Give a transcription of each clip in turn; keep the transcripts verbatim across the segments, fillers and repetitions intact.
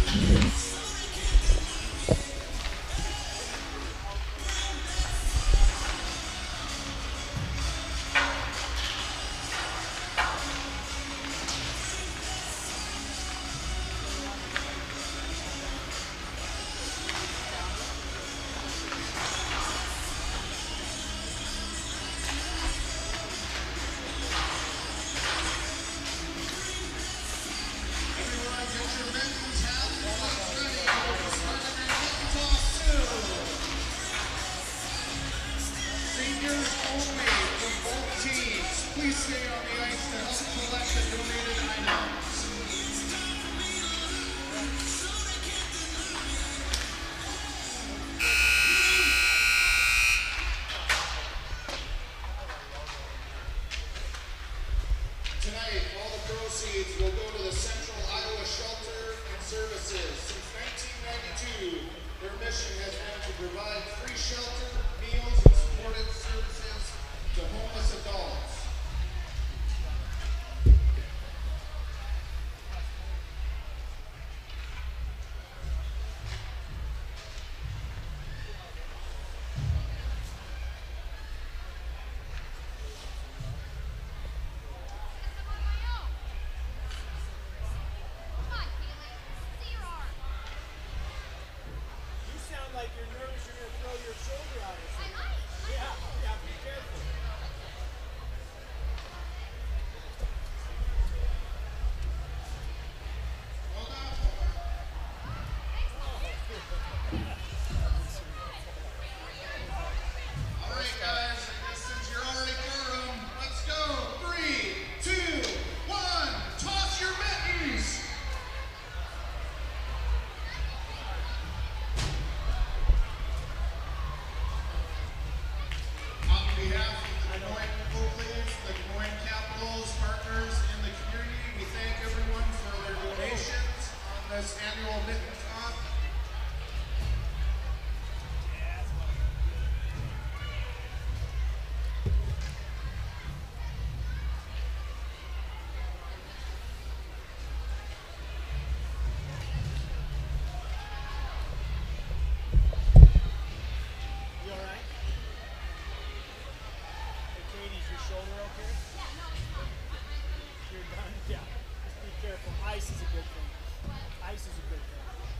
Ice is a good thing. Ice is a good thing.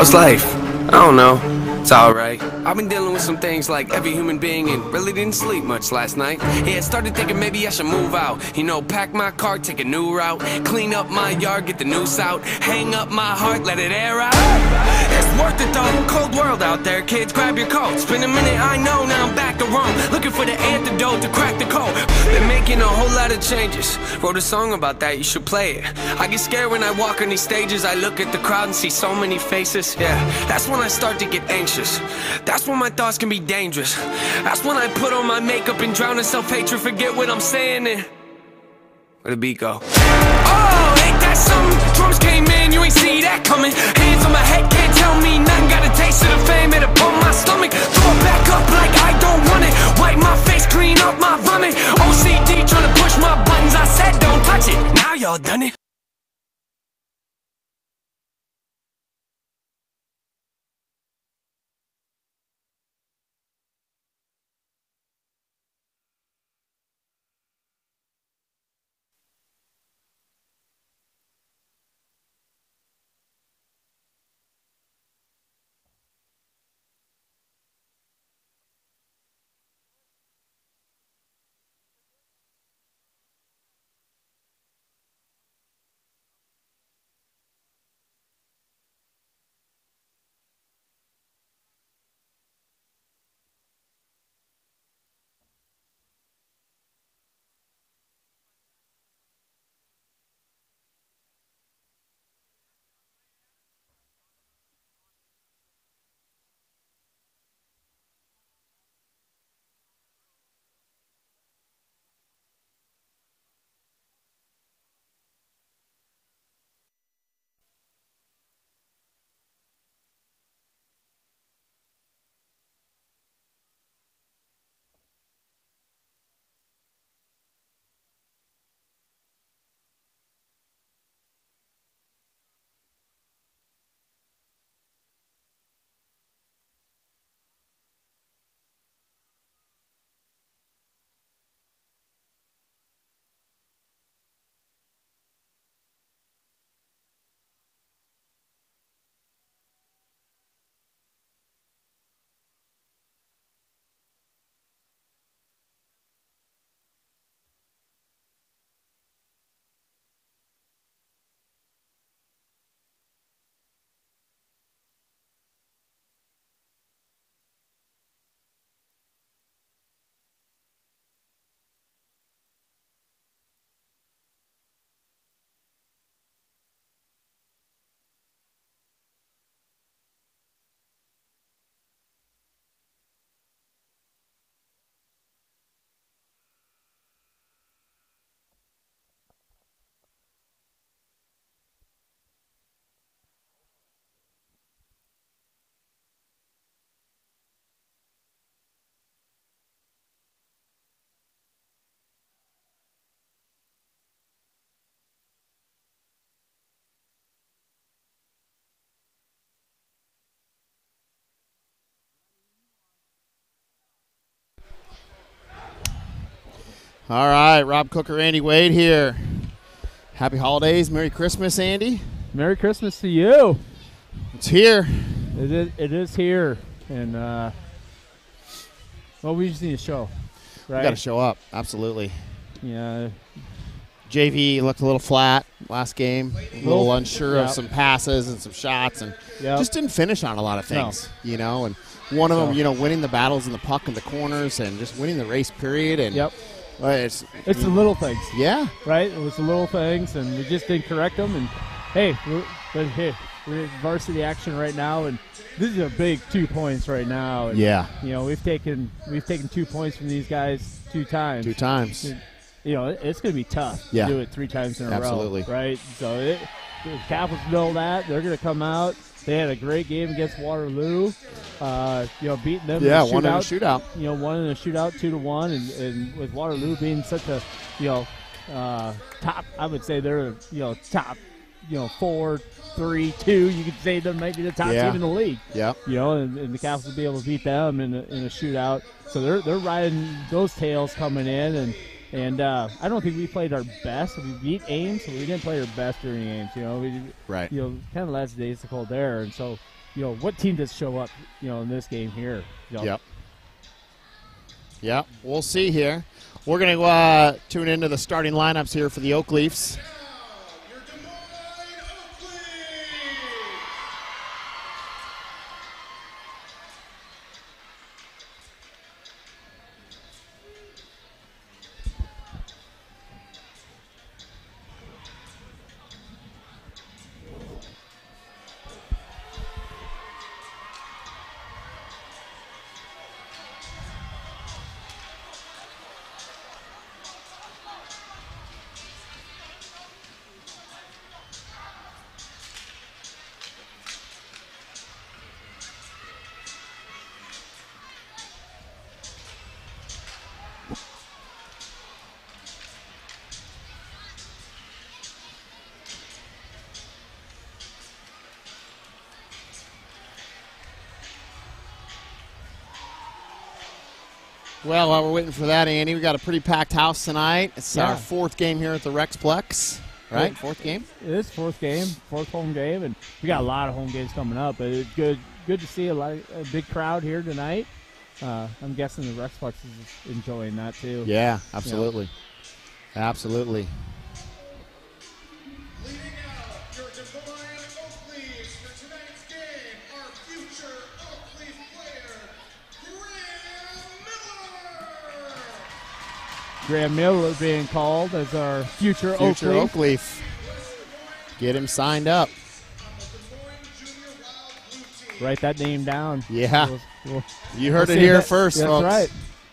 How's life? I don't know. It's alright. I've been dealing with some things like every human being and really didn't sleep much last night. Yeah, started thinking maybe I should move out. You know, pack my car, take a new route. Clean up my yard, get the noose out. Hang up my heart, let it air out. It's worth it though, cold world out there. Kids, grab your coats. Been a minute, I know, now I'm back to Rome. Looking for the antidote to crack the code. Been making a whole lot of changes. Wrote a song about that, you should play it. I get scared when I walk on these stages. I look at the crowd and see so many faces. Yeah, that's when I start to get anxious. That's when my thoughts can be dangerous. That's when I put on my makeup and drown in self-hatred. Forget what I'm saying and where'd the beat go? Oh, ain't that something? Drums came in, you ain't see that coming. Hands on my head, can't tell me nothing. Got a taste of the fame, it'll pump my stomach. Throw it back up like I don't want it. Wipe my face, clean up my vomit. O C D trying to push my buttons. I said don't touch it, now y'all done it. All right, Rob Cooker, Andy Wade here. Happy holidays, Merry Christmas, Andy. Merry Christmas to you. It's here. It is, it is here, and uh, well, we just need to show, right? We got to show up, absolutely. Yeah. J V looked a little flat last game, a little, little unsure yep. of some passes and some shots, and yep. just didn't finish on a lot of things, no. you know. And one of so. them, you know, winning the battles in the puck in the corners and just winning the race period, and yep. Well, it's it's the little things. Yeah. Right? It was the little things, and we just didn't correct them. And, hey, we're, but hey, we're in varsity action right now, and this is a big two points right now. And, yeah. You know, we've taken we've taken two points from these guys two times. Two times. And, you know, it, it's going to be tough yeah. to do it three times in a Absolutely. row. Right? So it, the Capitals know that. They're going to come out. They had a great game against Waterloo, uh, you know, beating them yeah, in the one in a shootout. shootout. You know, one in a shootout, two to one, and, and with Waterloo being such a, you know, uh, top, I would say they're, you know, top, you know, four, three, two. You could say they might be the top yeah. team in the league. Yeah. You know, and, and the Capitals will be able to beat them in a, in a shootout. So they're they're riding those tails coming in, and. And uh, I don't think we played our best. We beat Ames, but we didn't play our best during Ames. You know, we, right. You know, kind of last days to cold there, and so you know, what team does show up, you know, in this game here? You know? Yep. Yep. We'll see here. We're going to uh, tune into the starting lineups here for the Oak Leafs. Well, while we're waiting for that, Andy, we got a pretty packed house tonight. It's yeah. our fourth game here at the Rexplex, right? It, fourth game? It is fourth game, fourth home game, and we got a lot of home games coming up. But it's good good to see a, lot of, a big crowd here tonight. Uh, I'm guessing the Rexplex is enjoying that too. Yeah, absolutely. You know. Absolutely. Graham Miller being called as our future, future Oak Leaf. Oak Leaf. Get him signed up. Write that name down. Yeah. We'll, we'll, you heard we'll it here that. first, That's folks. Right.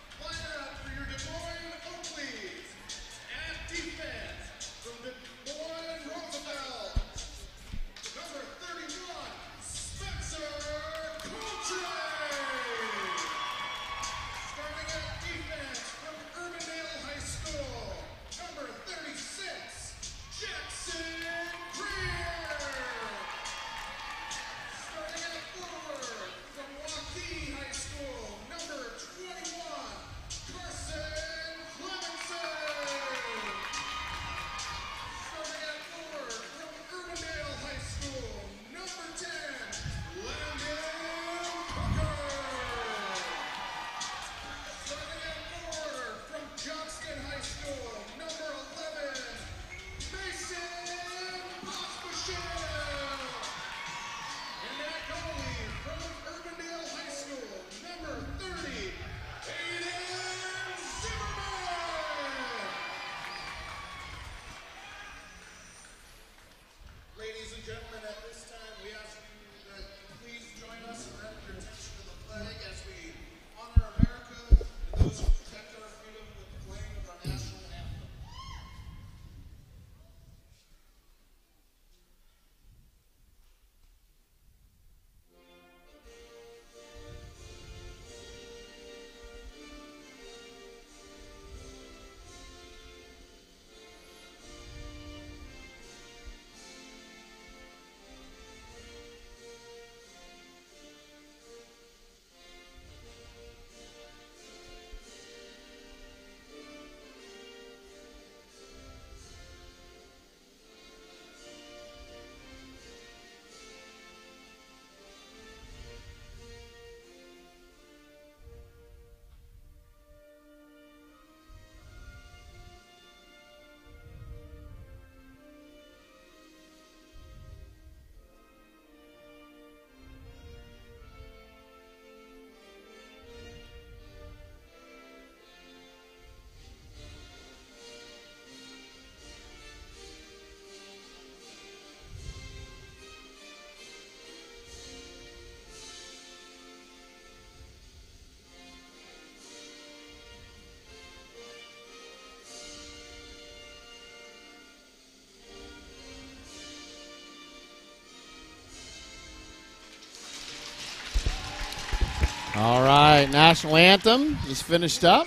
All right, national anthem is finished up.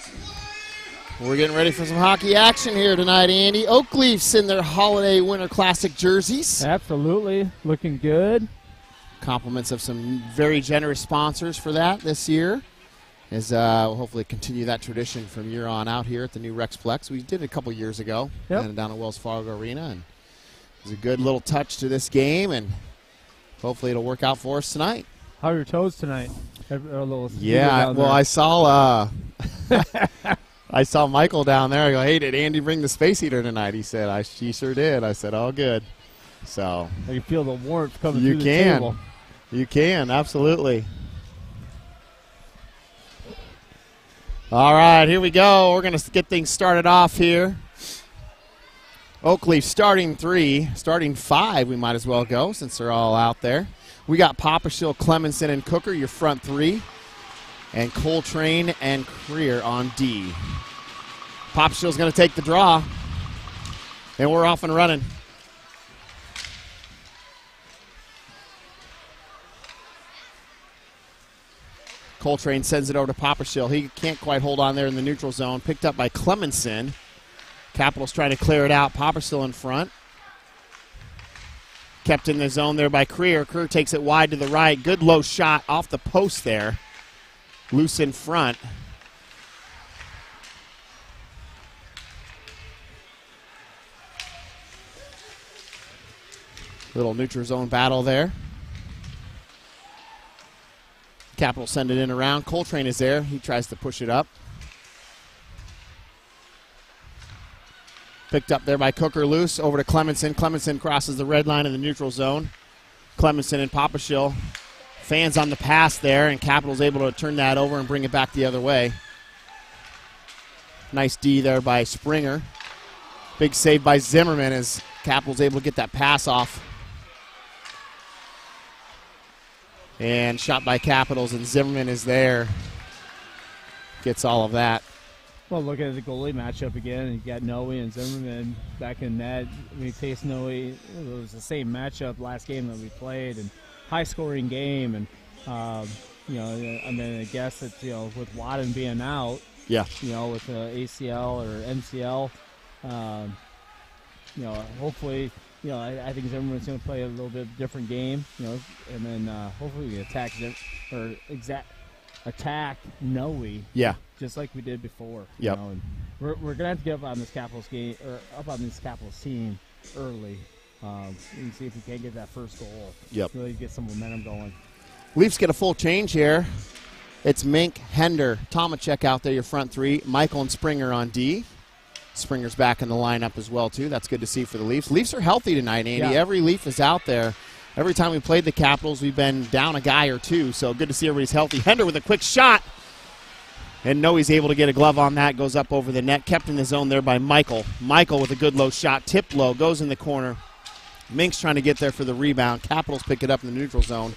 We're getting ready for some hockey action here tonight, Andy. Oak Leafs in their Holiday Winter Classic jerseys. Absolutely, looking good. Compliments of some very generous sponsors for that this year. As uh, we'll hopefully continue that tradition from year on out here at the new Rexplex. We did it a couple years ago, yep. and down at Wells Fargo Arena, and it was a good little touch to this game. And hopefully it'll work out for us tonight. How are your toes tonight? A little yeah, well, I saw uh, I saw Michael down there. I go, hey, did Andy bring the space heater tonight? He said, I she sure did. I said, oh, good. So you feel the warmth coming you through the can. table. You can, absolutely. All right, here we go. We're going to get things started off here. Oakleaf starting three, starting five, we might as well go since they're all out there. We got Poppleshill, Clemenson, and Cooker, your front three. And Coltrane and Creer on D. Poppleshill's going to take the draw. And we're off and running. Coltrane sends it over to Poppleshill. He can't quite hold on there in the neutral zone. Picked up by Clemenson. Capitals trying to clear it out. Poppleshill in front. Kept in the zone there by Creer. Creer takes it wide to the right. Good low shot off the post there. Loose in front. Little neutral zone battle there. Capitals send it in around. Coltrane is there. He tries to push it up. Picked up there by Cooker loose. Over to Clemenson. Clemenson crosses the red line in the neutral zone. Clemenson and Poppleshill. Fans on the pass there, and Capitals able to turn that over and bring it back the other way. Nice D there by Springer. Big save by Zimmerman as Capitals able to get that pass off. And shot by Capitals, and Zimmerman is there. Gets all of that. Well, look at the goalie matchup again. You got Noe and Zimmerman back in net. We faced Noe. It was the same matchup last game that we played, and high-scoring game. And um, you know, I mean, I guess that you know, with Wadden being out, yeah, you know, with the A C L or M C L, um, you know, hopefully. You know, I, I think Zimmerman's going to play a little bit different game, you know, and then uh, hopefully we attack Zim- or exact attack Noe, yeah, just like we did before. Yep. You know, and we're we're going to have to get up on this Capitals game or up on this Capitals team early, um, and see if we can get that first goal. Yep. Really get some momentum going. Leafs get a full change here. It's Mink, Hender, Tomacek out there, your front three. Michael and Springer on D. Springer's back in the lineup as well, too. That's good to see for the Leafs. Leafs are healthy tonight, Andy. Yeah. Every Leaf is out there. Every time we played the Capitals, we've been down a guy or two, so good to see everybody's healthy. Hender with a quick shot. And Noe's able to get a glove on that. Goes up over the net. Kept in the zone there by Michael. Michael with a good low shot. Tipped low. Goes in the corner. Mink's trying to get there for the rebound. Capitals pick it up in the neutral zone.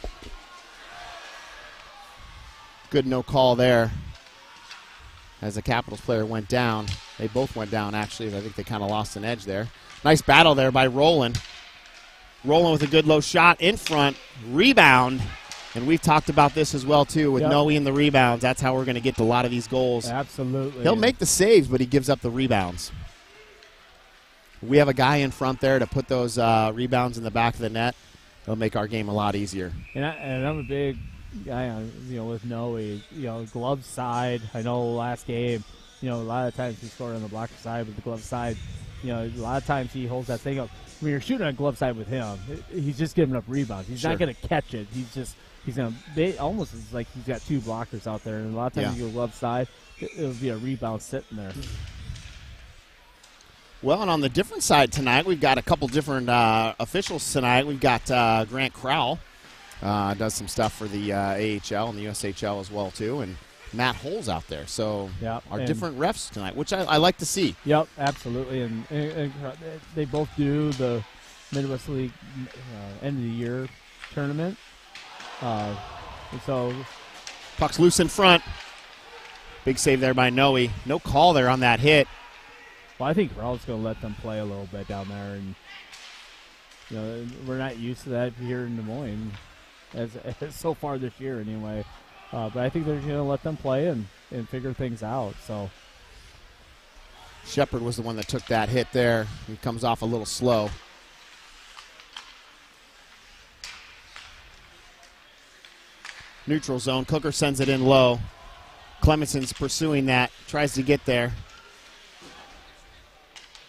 Good no call there. As the Capitals player went down. They both went down, actually. I think they kind of lost an edge there. Nice battle there by Rowland. Rowland with a good low shot in front. Rebound. And we've talked about this as well, too, with yep. Noe in the rebounds. That's how we're going to get to a lot of these goals. Absolutely. He'll make the saves, but he gives up the rebounds. We have a guy in front there to put those uh, rebounds in the back of the net. It'll make our game a lot easier. And, I, and I'm a big guy on, you know, with Noe, you know, glove side. I know last game, you know, a lot of times he scored on the blocker side with the glove side. You know, a lot of times he holds that thing up. When you're shooting on glove side with him, he's just giving up rebounds. He's sure. not going to catch it. He's just he's going to almost it's like he's got two blockers out there. And a lot of times yeah. you go glove side, it, it'll be a rebound sitting there. Well, and on the different side tonight, we've got a couple different uh, officials tonight. We've got uh, Grant Crowell. Uh, does some stuff for the uh, A H L and the U S H L as well, too. And Matt Holes out there. So yep, our different refs tonight, which I, I like to see. Yep, absolutely. And, and, and they both do the Midwest League uh, end of the year tournament. Uh, so puck's loose in front. Big save there by Noe. No call there on that hit. Well, I think Raul's going to let them play a little bit down there. And, you know, we're not used to that here in Des Moines. As, as so far this year, anyway. Uh, but I think they're going to let them play and, and figure things out. So Shepard was the one that took that hit there. He comes off a little slow. Neutral zone. Cooker sends it in low. Clemenson's pursuing that. Tries to get there.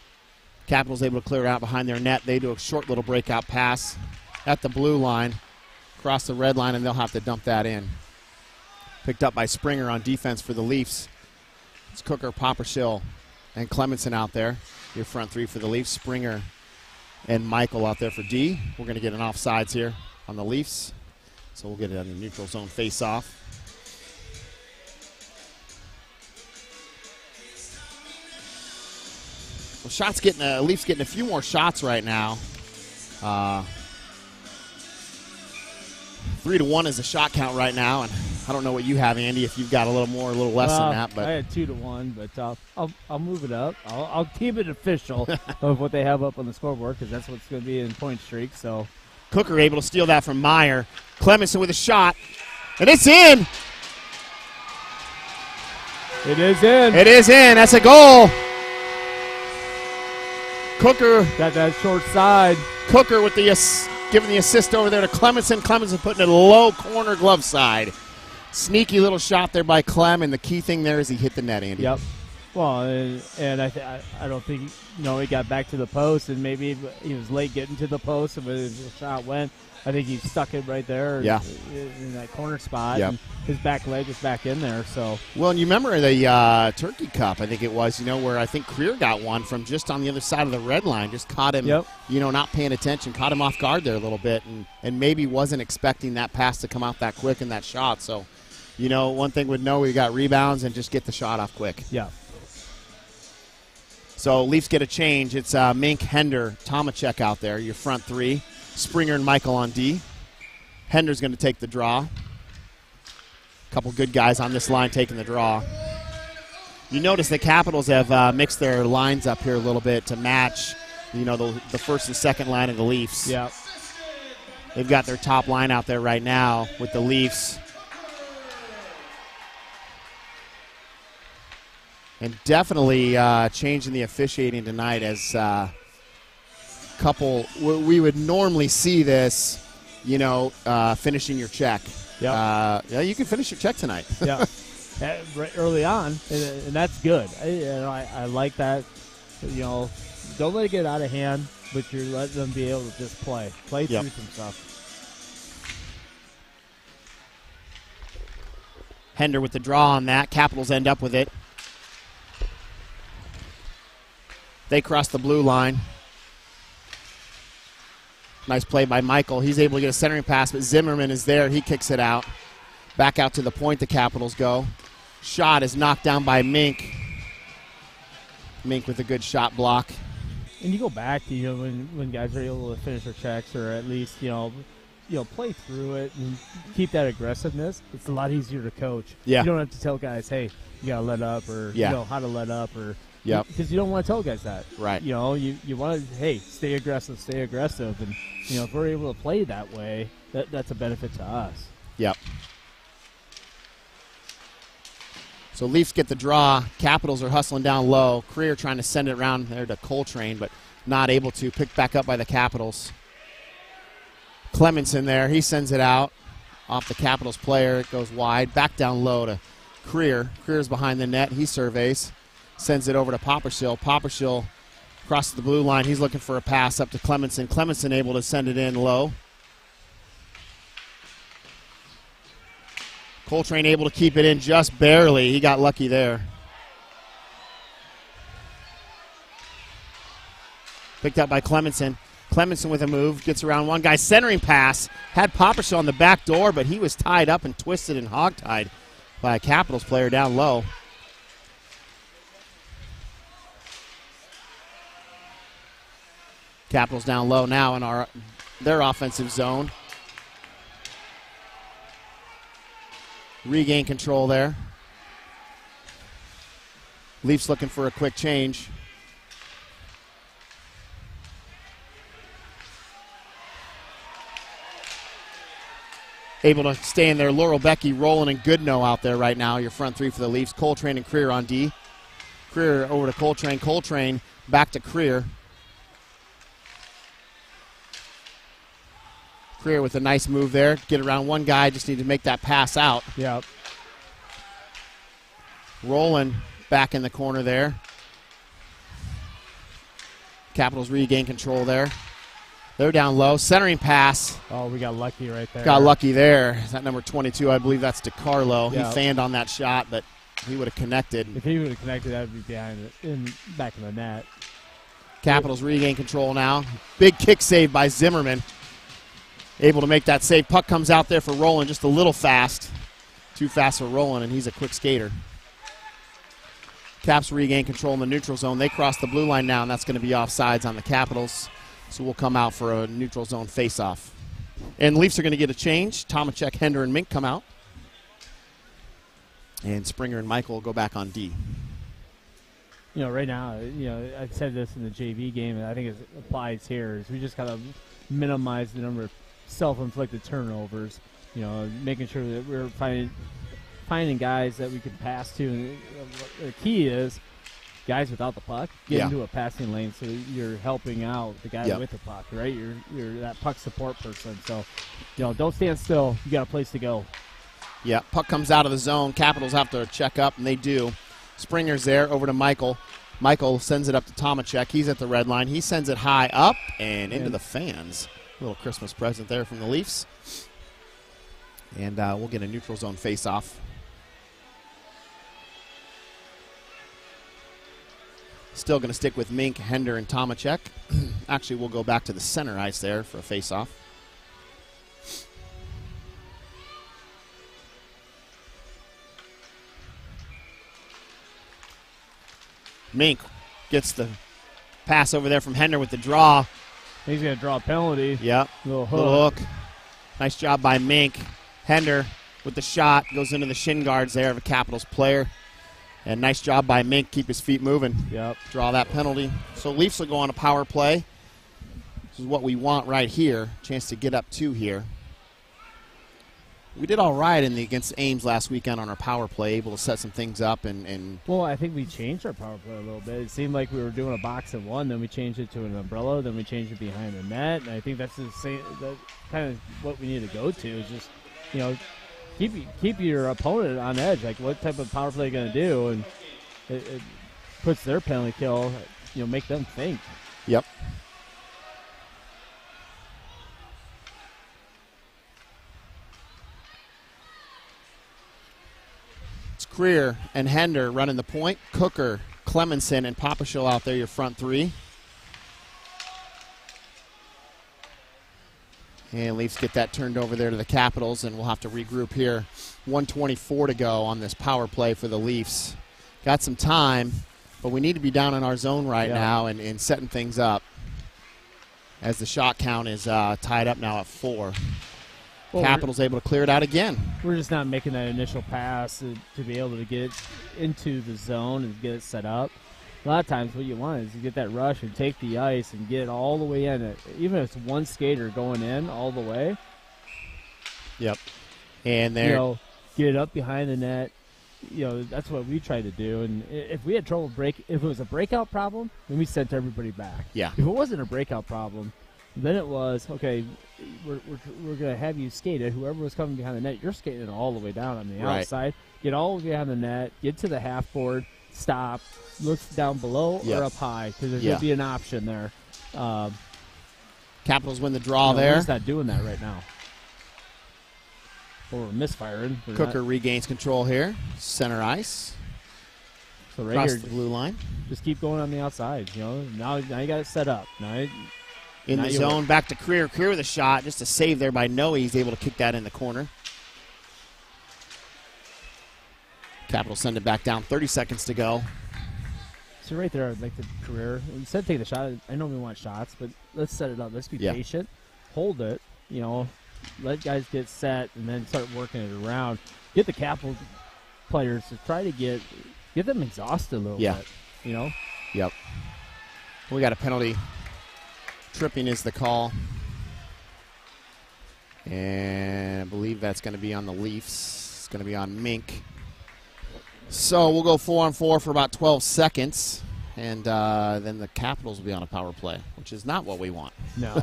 Capitals able to clear it out behind their net. They do a short little breakout pass at the blue line. across the red line, and they'll have to dump that in. Picked up by Springer on defense for the Leafs. It's Cooker, Poppershill, and Clemenson out there. Your front three for the Leafs. Springer and Michael out there for D. We're going to get an offsides here on the Leafs. So we'll get it on the neutral zone face-off. Well, shots getting a, Leafs getting a few more shots right now. Uh, three to one is the shot count right now, and I don't know what you have, Andy. If you've got a little more, a little less well, than that, but I had two to one, but uh, I'll I'll move it up. I'll, I'll keep it official of what they have up on the scoreboard because that's what's going to be in point streak. So Cooker able to steal that from Meyer. Clemenson with a shot, and it's in. It is in. It is in. That's a goal. Cooker got that short side. Cooker with the ass- giving the assist over there to Clemenson. Clemenson putting it low corner glove side. Sneaky little shot there by Clem, and the key thing there is he hit the net, Andy. Yep. Well, and, and I, th- I I don't think you know he got back to the post, and maybe he was late getting to the post, and when his shot went, I think he stuck it right there. Yeah. In, in that corner spot. Yep. And his back leg was back in there. So. Well, and you remember the uh, Turkey Cup, I think it was, you know, where I think Creer got one from just on the other side of the red line, just caught him, yep. you know, not paying attention, caught him off guard there a little bit, and, and maybe wasn't expecting that pass to come out that quick in that shot. So, you know, one thing we'd know, we got rebounds and just get the shot off quick. Yeah. So Leafs get a change. It's uh, Mink, Hender, Tomacek out there, your front three. Springer and Michael on D. Hender's going to take the draw. A couple good guys on this line taking the draw. You notice the Capitals have uh, mixed their lines up here a little bit to match, you know, the, the first and second line of the Leafs. Yeah. They've got their top line out there right now with the Leafs. And definitely uh, changing the officiating tonight as a uh, couple, we would normally see this, you know, uh, finishing your check. Yeah. Uh, yeah, you can finish your check tonight. Yeah. Right early on, and, and that's good. I, you know, I, I like that. You know, don't let it get out of hand, but you're letting them be able to just play. Play yep. through some stuff. Hender with the draw on that. Capitals end up with it. They cross the blue line. Nice play by Michael. He's able to get a centering pass, but Zimmerman is there. He kicks it out. Back out to the point the Capitals go. Shot is knocked down by Mink. Mink with a good shot block. And you go back to, you know, when, when guys are able to finish their checks or at least, you know, you know, play through it and keep that aggressiveness. It's a lot easier to coach. Yeah. You don't have to tell guys, hey, you got to let up or, yeah. you know, how to let up or – Yep. Because you don't want to tell guys that. Right. You know, you, you want to, hey, stay aggressive, stay aggressive. And, you know, if we're able to play that way, that that's a benefit to us. Yep. So Leafs get the draw. Capitals are hustling down low. Creer trying to send it around there to Coltrane, but not able to. Picked back up by the Capitals. Clemenson there. He sends it out off the Capitals player. It goes wide. Back down low to Creer. Creer's behind the net. He surveys. Sends it over to Poppershill. Poppershill crosses the blue line. He's looking for a pass up to Clemenson. Clemenson able to send it in low. Coltrane able to keep it in just barely. He got lucky there. Picked up by Clemenson. Clemenson with a move. Gets around one guy. Centering pass. Had Poppershill on the back door, but he was tied up and twisted and hogtied by a Capitals player down low. Capitals down low now in our their offensive zone. Regain control there. Leafs looking for a quick change. Able to stay in there. Laurel Becky, Rowland, and Goodnow out there right now. Your front three for the Leafs. Coltrane and Creer on D. Creer over to Coltrane. Coltrane back to Creer. Creer with a nice move there. Get around one guy. Just need to make that pass out. Yeah. Rowland back in the corner there. Capitals regain control there. They're down low. Centering pass. Oh, we got lucky right there. Got lucky there. That number twenty-two, I believe that's DeCarlo. Yeah. He fanned on that shot, but he would have connected. If he would have connected, that would be behind it, in back in the net. Capitals regain control now. Big kick save by Zimmerman. Able to make that save. Puck comes out there for Roland just a little fast. Too fast for Roland, and he's a quick skater. Caps regain control in the neutral zone. They cross the blue line now, and that's going to be offsides on the Capitals. So we'll come out for a neutral zone faceoff. And Leafs are going to get a change. Tomacek, Hender, and Mink come out. And Springer and Michael will go back on D. You know, right now, you know, I said this in the J V game, and I think it applies here, is we just got to minimize the number of self-inflicted turnovers. You know, making sure that we're finding finding guys that we can pass to. And the key is guys without the puck get yeah. into a passing lane, so you're helping out the guy yep. with the puck, right? You're you're that puck support person. So, you know, don't stand still. You got a place to go. Yeah, puck comes out of the zone. Capitals have to check up, and they do. Springer's there, over to Michael. Michael sends it up to Tomacek. He's at the red line. He sends it high up and into and the fans. A little Christmas present there from the Leafs. And uh, we'll get a neutral zone face-off. Still going to stick with Mink, Hender, and Tomacek. Actually, we'll go back to the center ice there for a face-off. Mink gets the pass over there from Hender with the draw. He's going to draw a penalty. Yep. Little hook. Little hook. Nice job by Mink. Hender with the shot goes into the shin guards there of a Capitals player. And nice job by Mink. Keep his feet moving. Yep. Draw that penalty. So Leafs will go on a power play. This is what we want right here. Chance to get up two here. We did all right in the against Ames last weekend on our power play, able to set some things up. and, and Well, I think we changed our power play a little bit. It seemed like we were doing a box and one, then we changed it to an umbrella, then we changed it behind the net. And I think that's the same, that kind of what we need to go to is just, you know, keep keep your opponent on edge. Like, what type of power play are you going to do? And it, it puts their penalty kill, you know, make them think. Yep. Greer and Hender running the point. Cooker, Clemenson, and Papachil out there, your front three. And Leafs get that turned over there to the Capitals, and we'll have to regroup here. one twenty-four to go on this power play for the Leafs. Got some time, but we need to be down in our zone right yeah. now and, and setting things up as the shot count is uh, tied up now at four. Well, Capitals able to clear it out again. We're just not making that initial pass to, to be able to get into the zone and get it set up. A lot of times what you want is you get that rush and take the ice and get it all the way in. Even if it's one skater going in all the way. Yep. And there. You know, get it up behind the net. You know, that's what we try to do. And if we had trouble break, if it was a breakout problem, then we sent everybody back. Yeah. If it wasn't a breakout problem, then it was, okay, we're, we're, we're going to have you skate it. Whoever was coming behind the net, you're skating it all the way down on the right. outside. Get all the way behind the net, get to the half board, stop, look down below yep. or up high, because there's yeah. going to be an option there. Um, Capitals win the draw you know, there. We're just not doing that right now. Or we're misfiring. We're Cooker not. regains control here. Center ice. So right Across here, the blue line. Just keep going on the outside. You know, now, now you got it set up. Now it, In now the zone, back to Creer. Creer with a shot. Just a save there by Noe. He's able to kick that in the corner. Capitals send it back down. thirty seconds to go. So right there, I'd like the Career. Instead of taking the shot, I know we want shots, but let's set it up. Let's be yeah. patient. Hold it. You know, let guys get set and then start working it around. Get the Capitals players to try to get get them exhausted a little yeah. bit. You know? Yep. We got a penalty. Tripping is the call. And I believe that's going to be on the Leafs. It's going to be on Mink. So we'll go four on four for about twelve seconds. And uh, then the Capitals will be on a power play, which is not what we want. No.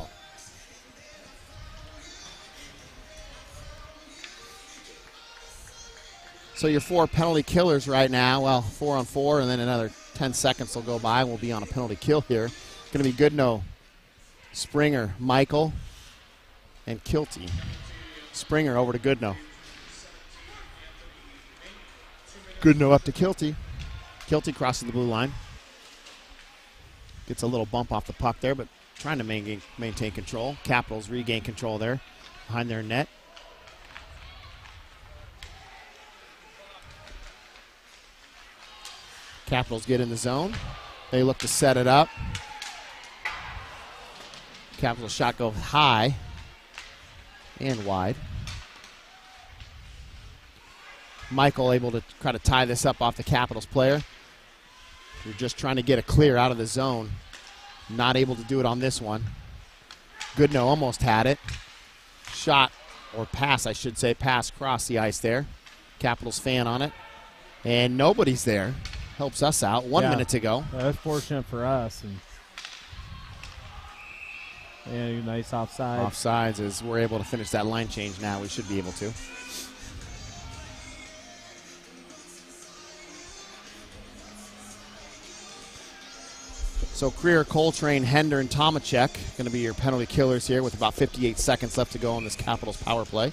So your four penalty killers right now, well, four on four, and then another ten seconds will go by. We'll be on a penalty kill here. Going to be Goodnow Springer, Michael, and Kilty. Springer over to Goodnow. Goodnow up to Kilty. Kilty crosses the blue line. Gets a little bump off the puck there, but trying to maintain, maintain control. Capitals regain control there behind their net. Capitals get in the zone. They look to set it up. Capitals shot goes high and wide. Michael able to try to tie this up off the Capitals player. You're just trying to get a clear out of the zone. Not able to do it on this one. Goodnow almost had it. Shot, or pass, I should say, pass across the ice there. Capitals fan on it. And nobody's there. Helps us out. One yeah. minute to go. Well, that's fortunate for us. And, and nice offside. Offsides as we're able to finish that line change now. We should be able to. So Creer, Coltrane, Hender, and Tomachek going to be your penalty killers here with about fifty-eight seconds left to go on this Capitals power play.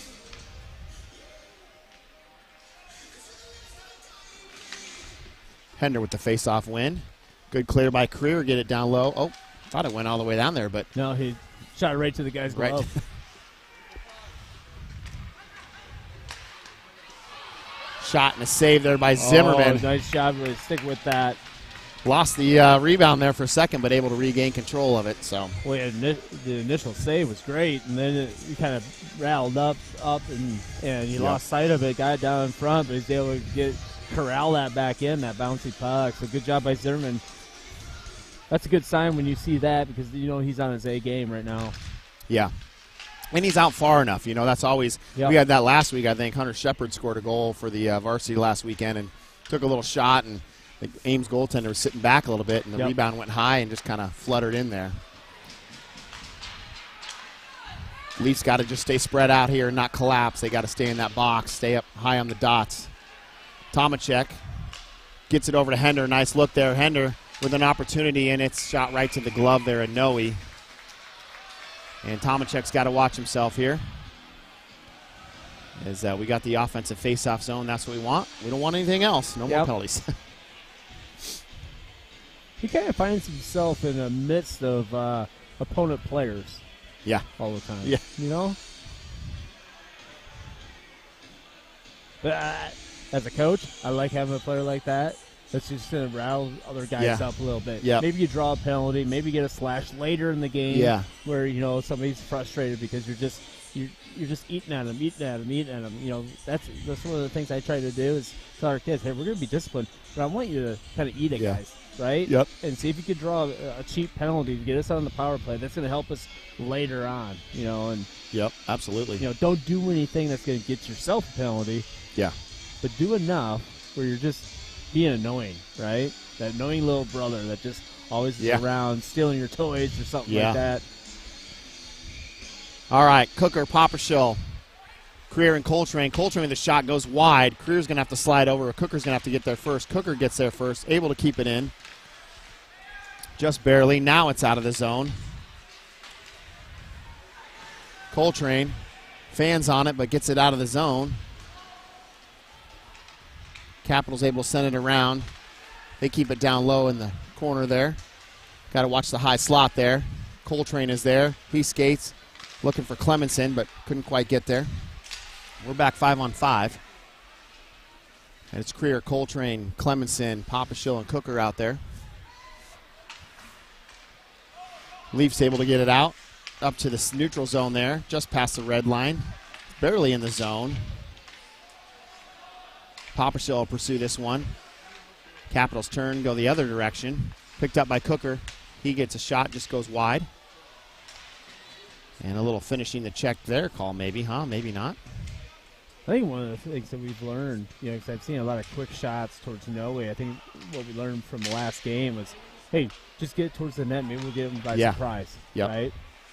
Hender with the face-off win. Good clear by Creer, get it down low. Oh, thought it went all the way down there, but... No, he shot it right to the guy's glove. Right. Shot and a save there by Zimmerman. Oh, nice job to stick with that. Lost the uh, rebound there for a second, but able to regain control of it. So, well, yeah, the initial save was great, and then it, he kind of rattled up, up, and and he yep. lost sight of it. Got it down in front, but he's able to get corral that back in, that bouncy puck. So good job by Zimmerman. That's a good sign when you see that, because you know he's on his A game right now. Yeah, and he's out far enough. You know that's always. Yep. We had that last week. I think Hunter Shepard scored a goal for the uh, varsity last weekend and took a little shot and. The Ames goaltender was sitting back a little bit, and the yep. rebound went high and just kind of fluttered in there. Leafs got to just stay spread out here and not collapse. They got to stay in that box, stay up high on the dots. Tomachek gets it over to Hender. Nice look there. Hender with an opportunity, and it's shot right to the glove there at Noe. And Tomachek's got to watch himself here. As uh, we got the offensive face-off zone. That's what we want. We don't want anything else. No yep. more penalties. He kind of finds himself in the midst of uh, opponent players. Yeah. All the time. Yeah. You know? But uh, as a coach, I like having a player like that. That's just going to rattle other guys yeah. up a little bit. Yep. Maybe you draw a penalty. Maybe you get a slash later in the game. Yeah. Where, you know, somebody's frustrated because you're just you're, you're just eating at them, eating at them, eating at them. You know, that's that's one of the things I try to do is tell our kids, hey, we're going to be disciplined, but I want you to kind of eat at yeah. guys. Right? Yep. And see if you could draw a, a cheap penalty to get us on the power play. That's going to help us later on, you know. And yep, absolutely. You know, don't do anything that's going to get yourself a penalty. Yeah. But do enough where you're just being annoying, right? That annoying little brother that just always is yeah. around stealing your toys or something yeah. like that. All right, Cooker, Poppershill, Creer, and Coltrane. Coltrane with the shot goes wide. Creer's going to have to slide over. Cooker's going to have to get there first. Cooker gets there first, able to keep it in. Just barely. Now it's out of the zone. Coltrane fans on it, but gets it out of the zone. Capitals able to send it around. They keep it down low in the corner there. Got to watch the high slot there. Coltrane is there. He skates, looking for Clemenson, but couldn't quite get there. We're back five on five. And it's Creer, Coltrane, Clemenson, Poppershill, and Cooker out there. Leafs able to get it out up to the neutral zone there, just past the red line. Barely in the zone. Poppershill will pursue this one. Capitals turn, go the other direction. Picked up by Cooker. He gets a shot, just goes wide. And a little finishing the check there call maybe, huh? Maybe not. I think one of the things that we've learned, you know, because I've seen a lot of quick shots towards Noe. I think what we learned from the last game was, hey, just get towards the net. Maybe we'll get them by yeah. surprise. Yep. Right?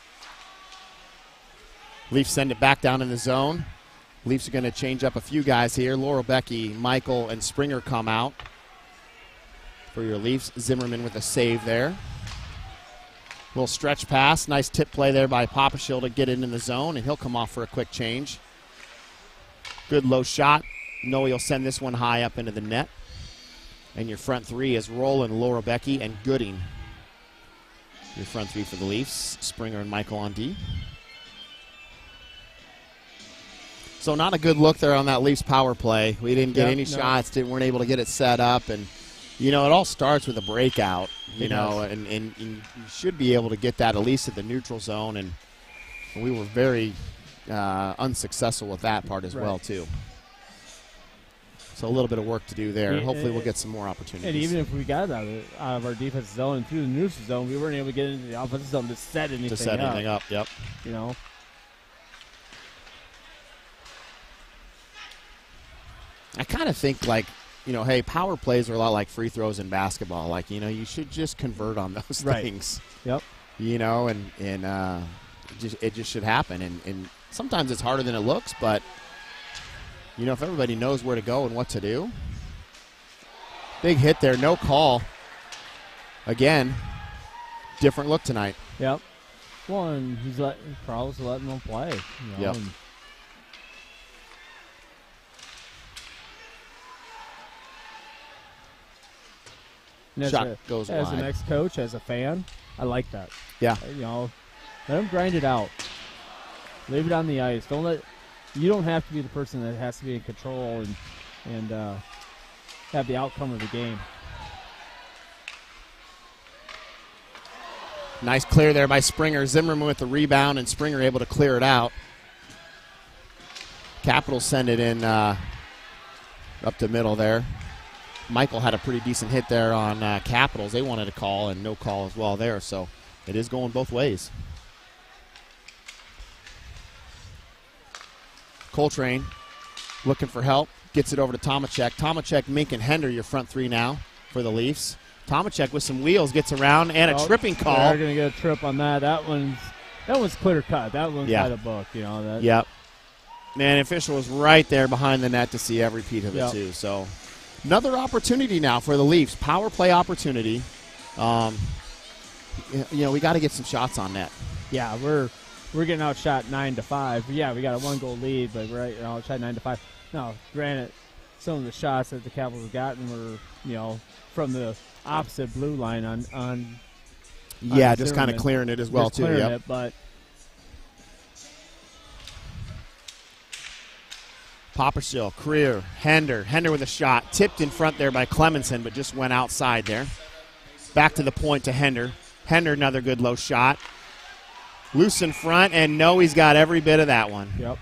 Leafs send it back down in the zone. Leafs are going to change up a few guys here. Laurel Becky, Michael, and Springer come out for your Leafs. Zimmerman with a save there. Little stretch pass. Nice tip play there by Popashill to get it in the zone, and he'll come off for a quick change. Good low shot. Noe will send this one high up into the net. And your front three is Roland, Laura Becky, and Gooding. Your front three for the Leafs. Springer and Michael on D. So not a good look there on that Leafs power play. We didn't get yep, any no. shots. Didn't, weren't able to get it set up. And, you know, it all starts with a breakout, you it know, and, and, and you should be able to get that at least at the neutral zone. And we were very uh, unsuccessful with that part as right. well, too. So a little bit of work to do there. And, Hopefully we'll get some more opportunities. And even if we got out of, out of our defensive zone and through the neutral zone, we weren't able to get into the offensive zone to set anything up. To set up, anything up, yep. You know. I kind of think, like, you know, hey, power plays are a lot like free throws in basketball. Like, you know, you should just convert on those right. things. Yep. You know, and, and uh, it, just, it just should happen. And, and sometimes it's harder than it looks, but, you know, if everybody knows where to go and what to do. Big hit there, no call. Again, different look tonight. Yep. Well, and he's letting, Carl's letting them play. You know, yep. And And as Shot a, goes as wide. an ex-coach, as a fan, I like that. Yeah. Uh, you know, let them grind it out. Leave it on the ice. Don't let. You don't have to be the person that has to be in control and and uh, have the outcome of the game. Nice clear there by Springer. Zimmerman with the rebound, and Springer able to clear it out. Capitals send it in uh, up the middle there. Michael had a pretty decent hit there on uh, Capitals. They wanted a call, and no call as well there, so it is going both ways. Coltrane looking for help. Gets it over to Tomacek. Tomacek, Mink, and Hender, your front three now for the Leafs. Tomacek with some wheels gets around, and a oh, tripping call. They're going to get a trip on that. That one's that one's clear cut. That one's yeah. by the book. You know that. Yep. Man, official was right there behind the net to see every repeat of it yep. too. So another opportunity now for the Leafs. Power play opportunity. Um, you know, we got to get some shots on net. Yeah, we're we're getting outshot nine to five. Yeah, we got a one goal lead, but we're right, outshot nine to five. Now, granted, some of the shots that the Capitals have gotten were, you know, from the opposite blue line on on. Yeah, on just kind of clearing it as well just too. Clearing yep. it, but Popashill, Creer, Hender. Hender with a shot. Tipped in front there by Clemenson, but just went outside there. Back to the point to Hender. Hender, another good low shot. Loose in front, and Noe's got every bit of that one. Yep.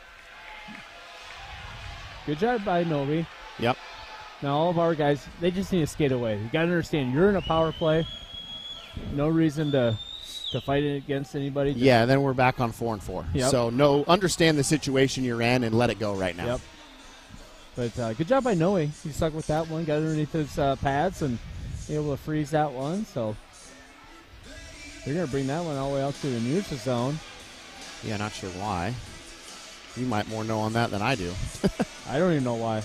Good job by Noe. Yep. Now all of our guys, they just need to skate away. You got to understand, you're in a power play. No reason to to fight it against anybody. Just yeah, then we're back on four and four. Yep. So no, understand the situation you're in and let it go right now. Yep. But uh, good job by Noe. He stuck with that one, got underneath his uh, pads, and able to freeze that one. So they're going to bring that one all the way out to the neutral zone. Yeah, not sure why. You might more know on that than I do. I don't even know why.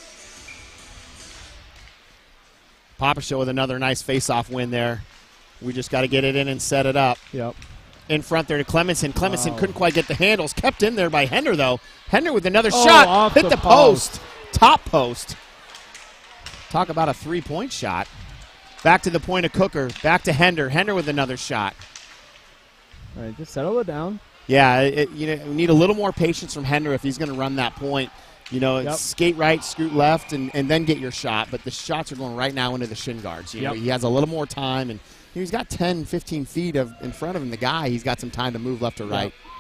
Popashill with another nice face-off win there. We just got to get it in and set it up. Yep. In front there to Clemenson. Clemenson wow. couldn't quite get the handles. Kept in there by Hender, though. Hender with another oh, shot. Hit the, the post. post. Top post. Talk about a three-point shot. Back to the point of Cooker. Back to Hender. Hender with another shot. All right, just settle it down. Yeah, it, you know, we need a little more patience from Hender if he's going to run that point. You know, yep. skate right, scoot left, and, and then get your shot. But the shots are going right now into the shin guards. You yep. know, he has a little more time, and he's got ten, fifteen feet of in front of him. The guy, he's got some time to move left or right. Yep.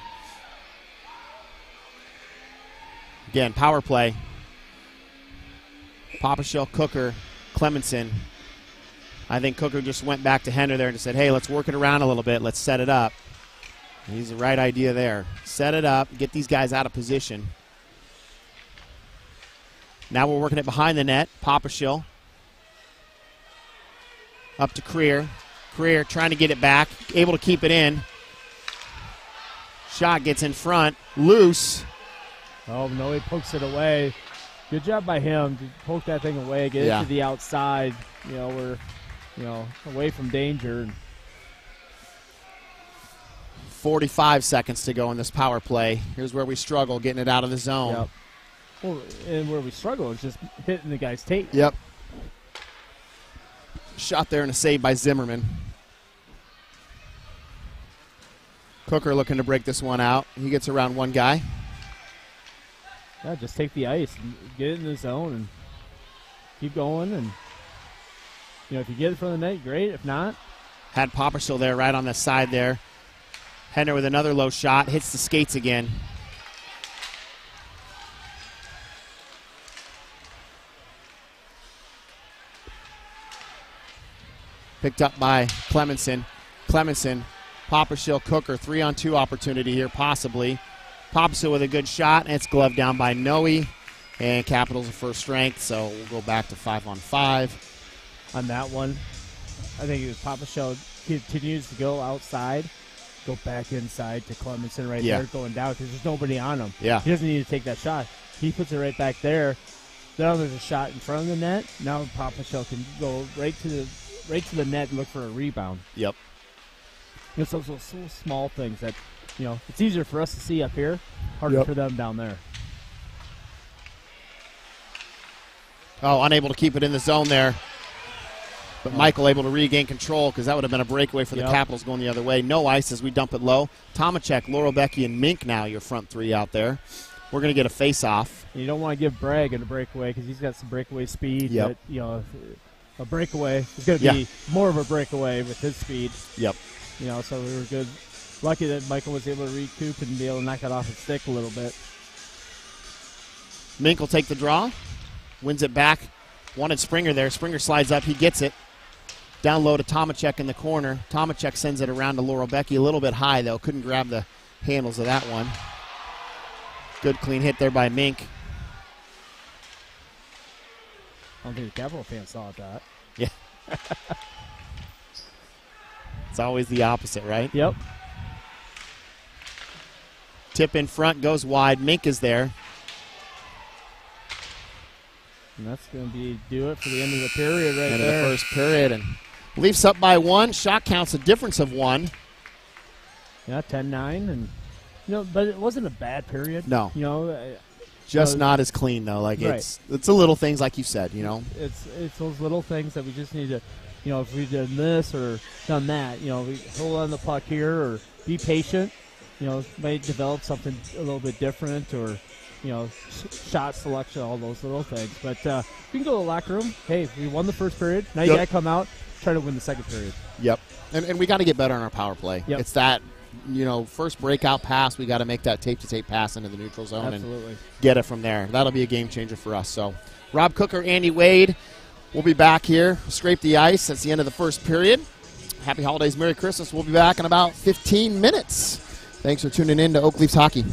Again, power play. Popashill, Cooker, Clemenson. I think Cooker just went back to Hender there and said, hey, let's work it around a little bit. Let's set it up. And he's the right idea there. Set it up, get these guys out of position. Now we're working it behind the net. Popashill. Up to Creer. Creer trying to get it back. Able to keep it in. Shot gets in front. Loose. Oh, no, he pokes it away. Good job by him to poke that thing away, get yeah. it to the outside. You know, we're, you know, away from danger. forty-five seconds to go in this power play. Here's where we struggle getting it out of the zone. Yep. Well, and where we struggle is just hitting the guy's tape. Yep. Shot there and a save by Zimmerman. Cooker looking to break this one out. He gets around one guy. Yeah, just take the ice and get it in the zone and keep going. And, you know, if you get it from the net, great. If not. Had Popperstill there right on the side there. Henner with another low shot. Hits the skates again. Picked up by Clemenson. Clemenson, Popperstill, Cooker, three on two opportunity here, possibly. Popperstill with a good shot, and it's gloved down by Noe. And Capitals are first strength, so we'll go back to five on five. On that one, I think it was Popperstill continues to go outside, go back inside to Clemenson right yeah. there, going down because there's nobody on him. Yeah. He doesn't need to take that shot. He puts it right back there. Now there's a shot in front of the net. Now Popperstill can go right to the right to the net and look for a rebound. Yep. It's those little small things that, you know, it's easier for us to see up here, harder yep. for them down there. Oh, unable to keep it in the zone there. But oh. Michael able to regain control because that would have been a breakaway for the yep. Capitals going the other way. No ice as we dump it low. Tomacek, Laurel Becky, and Mink now your front three out there. We're going to get a face-off. You don't want to give Bragg a breakaway because he's got some breakaway speed. Yep. But, you know, a breakaway is going to be yeah. more of a breakaway with his speed. Yep. You know, so we were good. Lucky that Michael was able to recoup and be able to knock it off his stick a little bit. Mink will take the draw. Wins it back. Wanted Springer there. Springer slides up. He gets it. Down low to Tomacek in the corner. Tomacek sends it around to Laurel Becky. A little bit high, though. Couldn't grab the handles of that one. Good clean hit there by Mink. I don't think the Capital fans saw that. Yeah. It's always the opposite, right? Yep. Tip in front, goes wide. Mink is there. And that's going to be do it for the end of the period right end there. End of the first period. And Leafs up by one. Shot counts a difference of one. Yeah, ten nine. And, you know, but it wasn't a bad period. No. You know, uh, just you know, not as clean, though. Like right. it's it's the little things, like you said, you know. It's it's those little things that we just need to, you know, if we did this or done that, you know, we hold on the puck here or be patient. You know, may develop something a little bit different or, you know, sh- shot selection, all those little things. But uh, we can go to the locker room. Hey, we won the first period. Now you yep. got to come out, try to win the second period. Yep. And, and we got to get better on our power play. Yep. It's that, you know, first breakout pass, we got to make that tape-to-tape pass into the neutral zone Absolutely. and get it from there. That'll be a game changer for us. So, Rob Cooker, Andy Wade, we'll be back here. Scrape the ice. That's the end of the first period. Happy holidays, Merry Christmas. We'll be back in about fifteen minutes. Thanks for tuning in to Oak Leafs Hockey.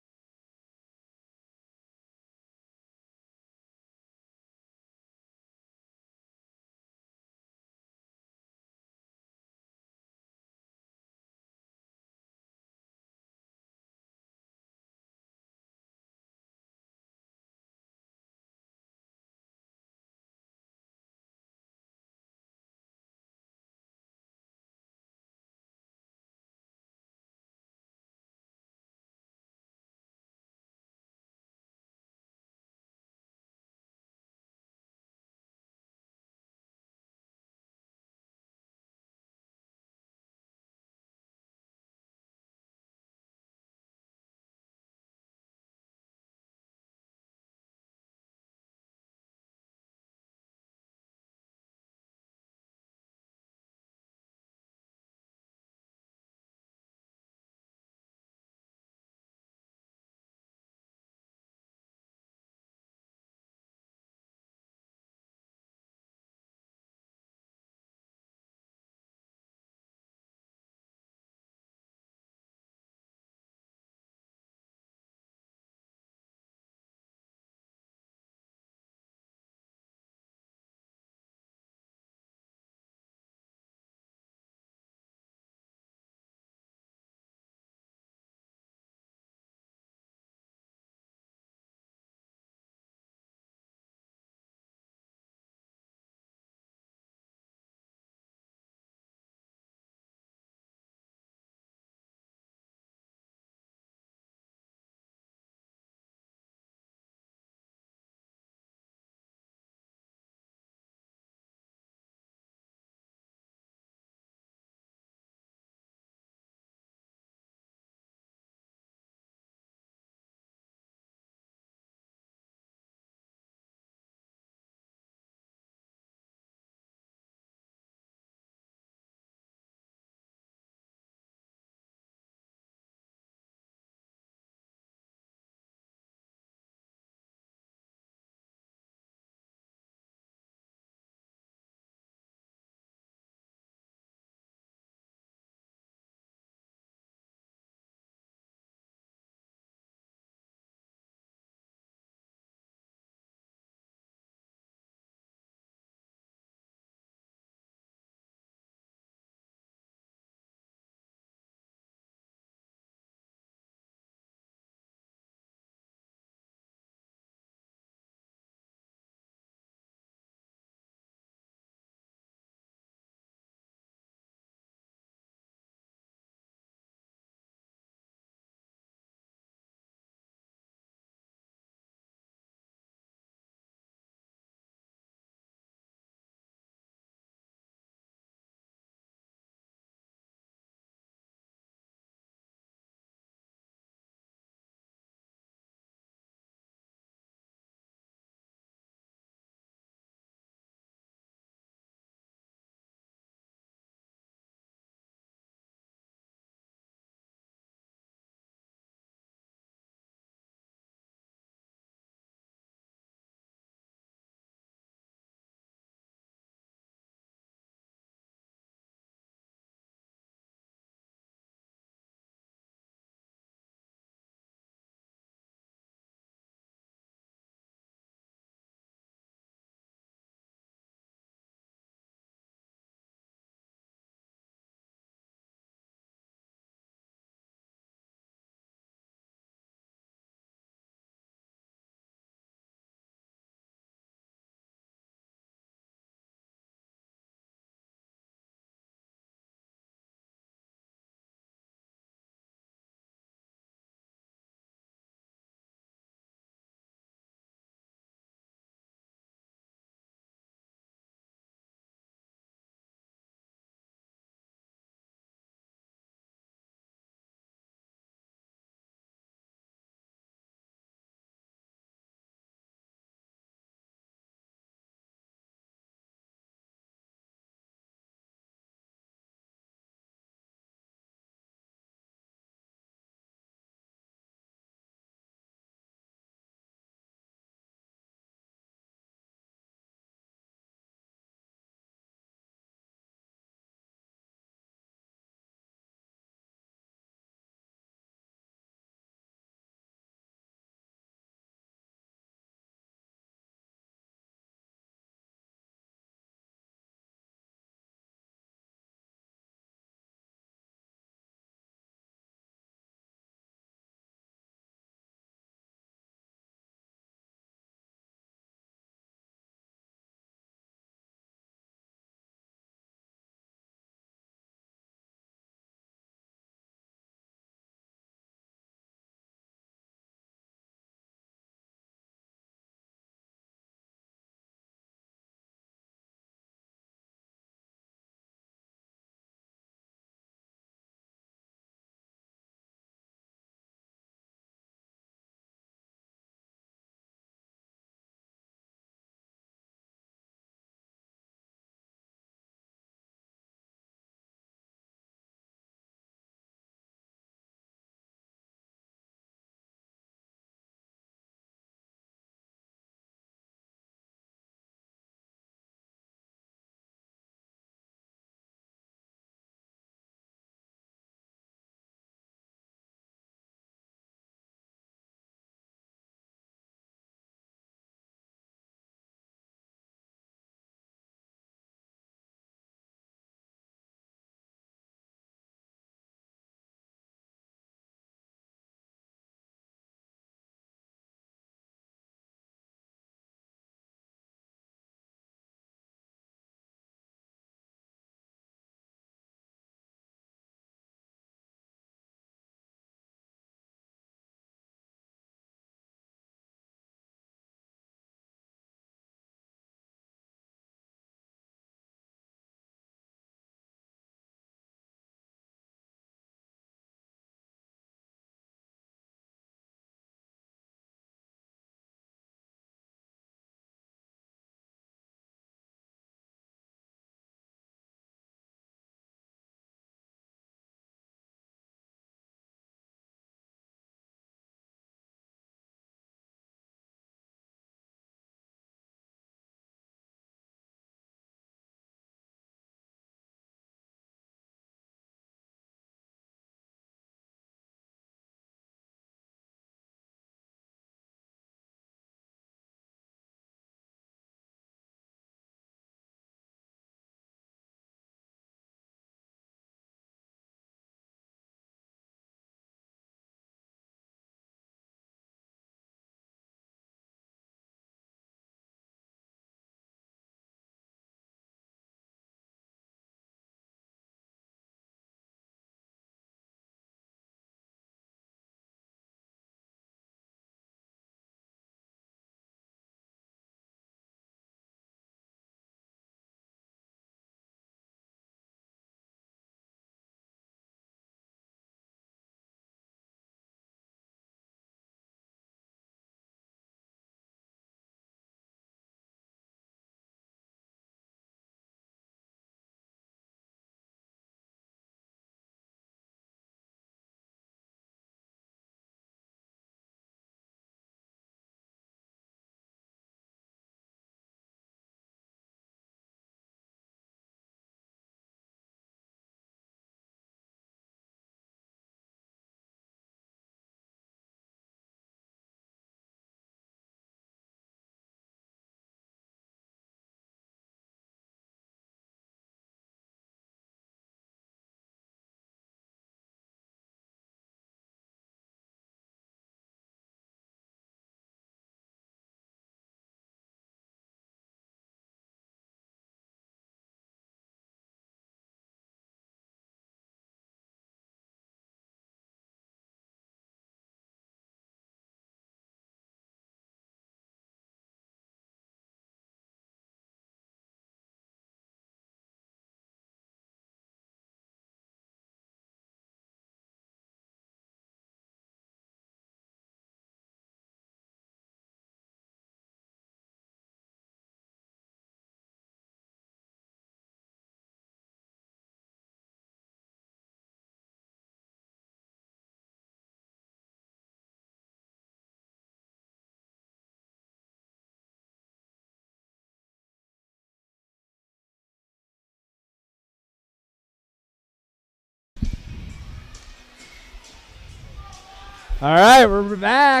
All right, we're back.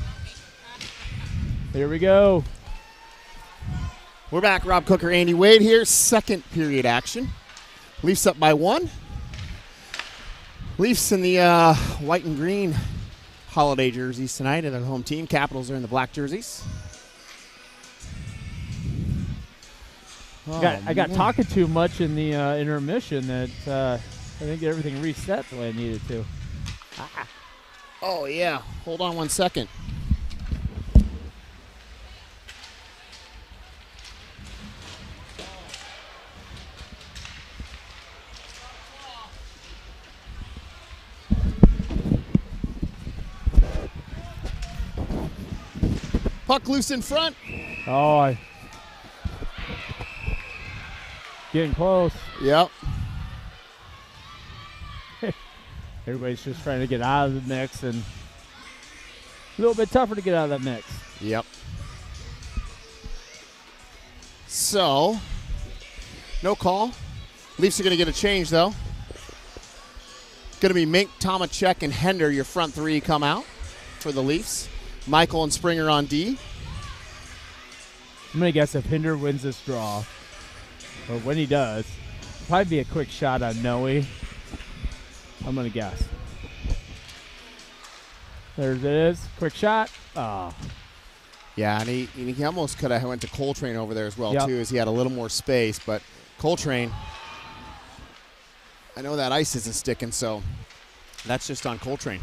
Here we go. We're back. Rob Cooker, Andy Wade here. Second period action. Leafs up by one. Leafs in the uh, white and green holiday jerseys tonight at their home team. Capitals are in the black jerseys. Oh, I, got, I got talking too much in the uh, intermission that uh, I didn't get everything reset the way I needed to. Ah. Oh, yeah. Hold on one second. Puck loose in front. Oh, I... Getting close. Yep. Everybody's just trying to get out of the mix, and a little bit tougher to get out of that mix. Yep. So, no call. Leafs are going to get a change, though. Going to be Mink, Tomacek, and Hender, your front three, come out for the Leafs. Michael and Springer on D. I'm going to guess if Hender wins this draw, or when he does, probably be a quick shot on Noe. I'm going to guess. There it is. Quick shot. Oh. Yeah, and he, he almost could have went to Coltrane over there as well, yep. too, as he had a little more space. But Coltrane, I know that ice isn't sticking, so that's just on Coltrane.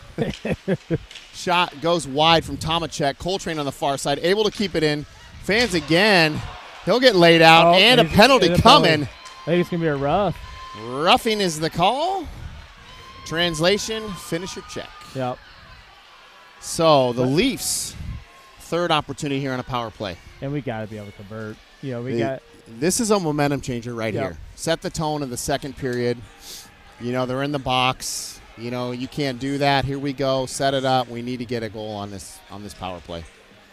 Shot goes wide from Tomacek. Coltrane on the far side, able to keep it in. Fans again. He'll get laid out, oh, and a penalty a coming. Penalty. I think it's going to be a rough. Roughing is the call. Translation, finish your check. Yep. So the Leafs, third opportunity here on a power play. And we got to be able to convert. You know, we the, got. This is a momentum changer right yep. here. Set the tone of the second period. You know, they're in the box. You know, you can't do that. Here we go. Set it up. We need to get a goal on this on this power play.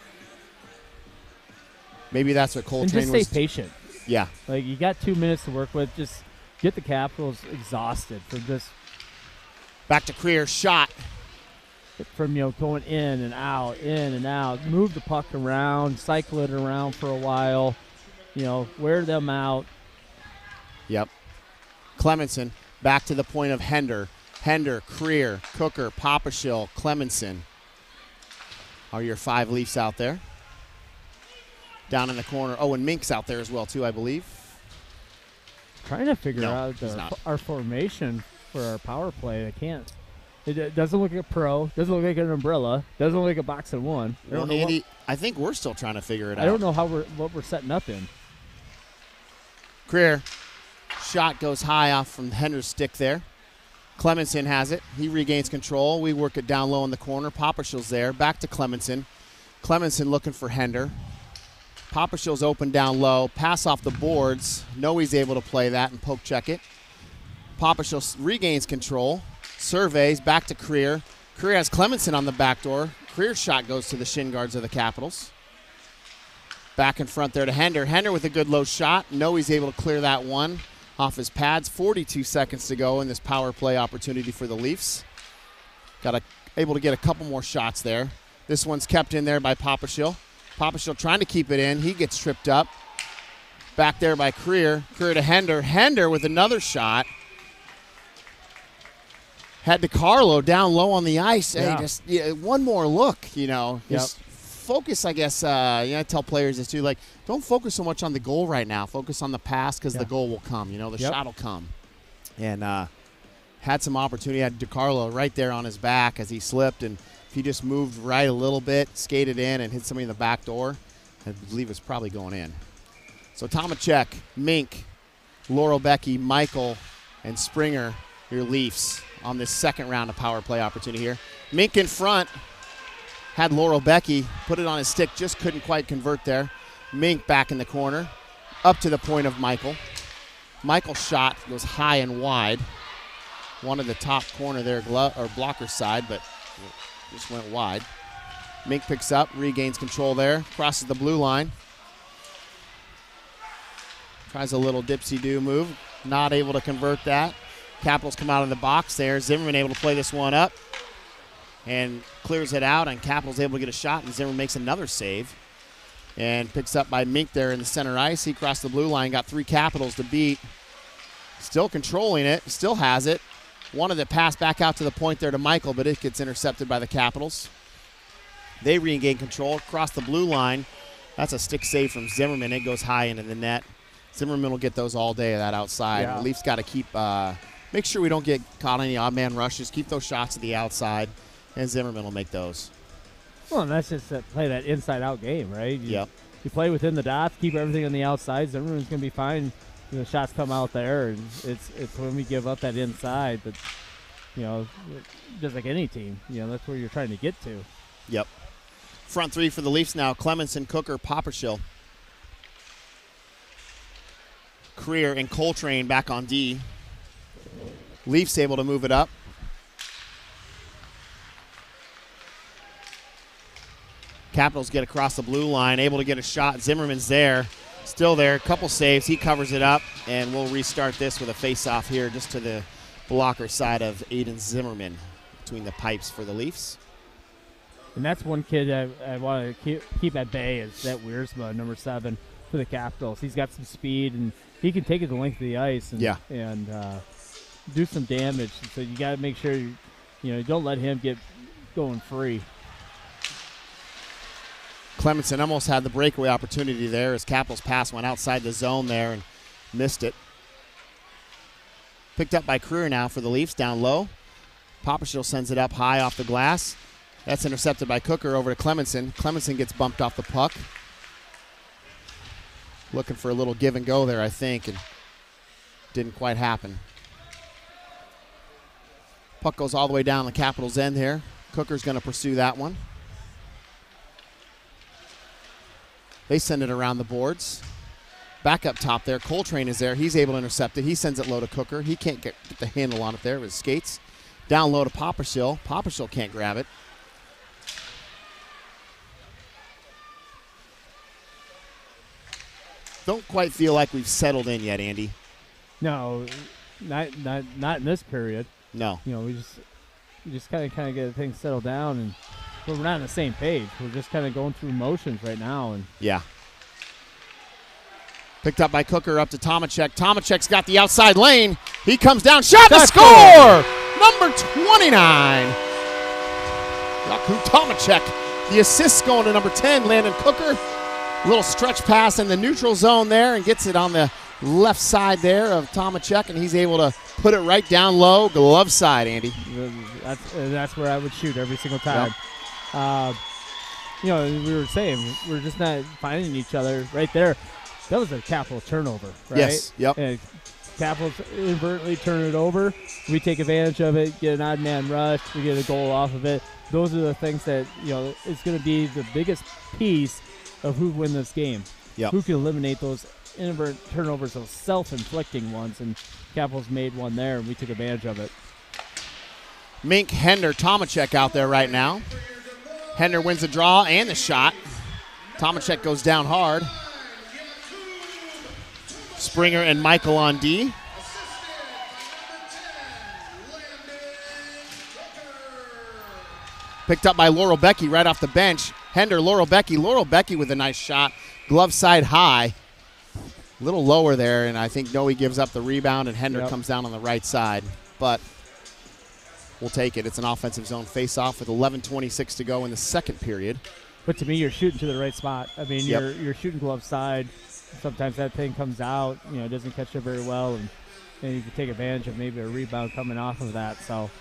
Maybe that's what Coltrane was. And just stay was. patient. Yeah. Like, you got two minutes to work with. Just get the Capitals exhausted from this. Back to Creer. Shot. From, you know, going in and out, in and out. Move the puck around. Cycle it around for a while. You know, wear them out. Yep. Clemenson back to the point of Hender. Hender, Creer, Cooker, Papashill, Clemenson are your five Leafs out there. Down in the corner. Oh, and Mink's out there as well, too, I believe. Trying to figure no, out the, our formation for our power play. I can't. It, it doesn't look like a pro. Doesn't look like an umbrella. Doesn't look like a box and one. I, well, Andy, what, I think we're still trying to figure it I out. I don't know how we're what we're setting up in. Creer. Shot goes high off from Hender's stick there. Clemenson has it. He regains control. We work it down low in the corner. Papashill's there. Back to Clemenson. Clemenson looking for Hender. Papashill's open down low. Pass off the boards. Noe's able to play that and poke check it. Papashill regains control. Surveys. Back to Creer. Creer has Clemenson on the back door. Creer's shot goes to the shin guards of the Capitals. Back in front there to Hender. Hender with a good low shot. Noe's able to clear that one off his pads. forty-two seconds to go in this power play opportunity for the Leafs. Got a, able to get a couple more shots there. This one's kept in there by Papashill. Papashill trying to keep it in. He gets tripped up. Back there by Creer. Creer to Hender. Hender with another shot. Had DiCarlo down low on the ice. Yeah. Hey, just yeah, one more look, you know. Yep. Just focus, I guess. Uh, you know, I tell players this too. Like, don't focus so much on the goal right now. Focus on the pass because yeah. the goal will come. You know, the yep. shot will come. And uh, had some opportunity. Had DiCarlo right there on his back as he slipped, and if he just moved right a little bit, skated in, and hit somebody in the back door, I believe it's probably going in. So Tomacek, Mink, Laurel Becky, Michael, and Springer, your Leafs on this second round of power play opportunity here. Mink in front. Had Laurel Becky, put it on his stick, just couldn't quite convert there. Mink back in the corner, up to the point of Michael. Michael's shot goes high and wide. Wanted the top corner there, glove or blocker side, but just went wide. Mink picks up, regains control there, crosses the blue line. Tries a little dipsy-do move, not able to convert that. Capitals come out of the box there. Zimmerman able to play this one up. and clears it out, and Capital's able to get a shot, and Zimmerman makes another save. And picks up by Mink there in the center ice. He crossed the blue line, got three Capitals to beat. Still controlling it, still has it. Wanted to pass back out to the point there to Michael, but it gets intercepted by the Capitals. They regain control, across the blue line. That's a stick save from Zimmerman. It goes high into the net. Zimmerman will get those all day, that outside. Yeah. The Leafs got to keep, uh, make sure we don't get caught any odd man rushes. Keep those shots to the outside, and Zimmerman will make those. Well, and that's just that play that inside-out game, right? You, yep. You play within the dots, keep everything on the outside. Zimmerman's going to be fine. You know, shots come out there, and it's it's when we give up that inside that, you know, just like any team, you know, that's where you're trying to get to. Yep. Front three for the Leafs now: Clemenson, Cooker, Poppershill. Creer and Coltrane back on D. Leafs able to move it up. Capitals get across the blue line, able to get a shot. Zimmerman's there, still there. Couple saves. He covers it up, and we'll restart this with a face-off here just to the blocker side of Aiden Zimmerman between the pipes for the Leafs. And that's one kid I, I want to keep, keep at bay is that Wiersma, number seven, for the Capitals. He's got some speed, and he can take it the length of the ice and, yeah. and uh, do some damage. So you got to make sure you, you know, don't let him get going free. Clemenson almost had the breakaway opportunity there as Capitals' pass went outside the zone there and missed it. Picked up by Creer now for the Leafs down low. Poppershill sends it up high off the glass. That's intercepted by Cooker over to Clemenson. Clemenson gets bumped off the puck. Looking for a little give and go there, I think, and didn't quite happen. Puck goes all the way down the Capitals' end here. Cooker's going to pursue that one. They send it around the boards. Back up top there. Coltrane is there. He's able to intercept it. He sends it low to Cooker. He can't get, get the handle on it there with his skates. Down low to Poppershill. Poppershill can't grab it. Don't quite feel like we've settled in yet, Andy. No, not not not in this period. No. You know, we just we just kind of kind of get things settled down, and we're not on the same page. We're just kind of going through motions right now, and yeah. Picked up by Cooker up to Tomacek. Tomacek's got the outside lane. He comes down, shot to score! Number twenty-nine. Jakub Tomacek. The assist going to number ten, Landon Cooker. Little stretch pass in the neutral zone there and gets it on the left side there of Tomacek, and he's able to put it right down low, glove side, Andy. That's, uh, that's where I would shoot every single time. Yep. Uh, you know, we were saying, we're just not finding each other right there. That was a Capital turnover, right? Yes, yep. And Capitals inadvertently turn it over. We take advantage of it, get an odd man rush, we get a goal off of it. Those are the things that, you know, it's going to be the biggest piece of who win this game. Yep. Who can eliminate those inadvertent turnovers, those self-inflicting ones, and Capitals made one there, and we took advantage of it. Mink, Hender, Tomacek out there right now. Hender wins the draw and the shot. Tomacek goes down hard. Springer and Michael on D. Picked up by Laurel Becky right off the bench. Hender, Laurel Becky. Laurel Becky with a nice shot. Glove side high. A little lower there, and I think Noe gives up the rebound, and Hender Yep. comes down on the right side. But we'll take it. It's an offensive zone face-off with eleven twenty-six to go in the second period. But to me, you're shooting to the right spot. I mean, Yep. you're you're shooting glove side. Sometimes that thing comes out, you know, it doesn't catch it very well, and then you can take advantage of maybe a rebound coming off of that. So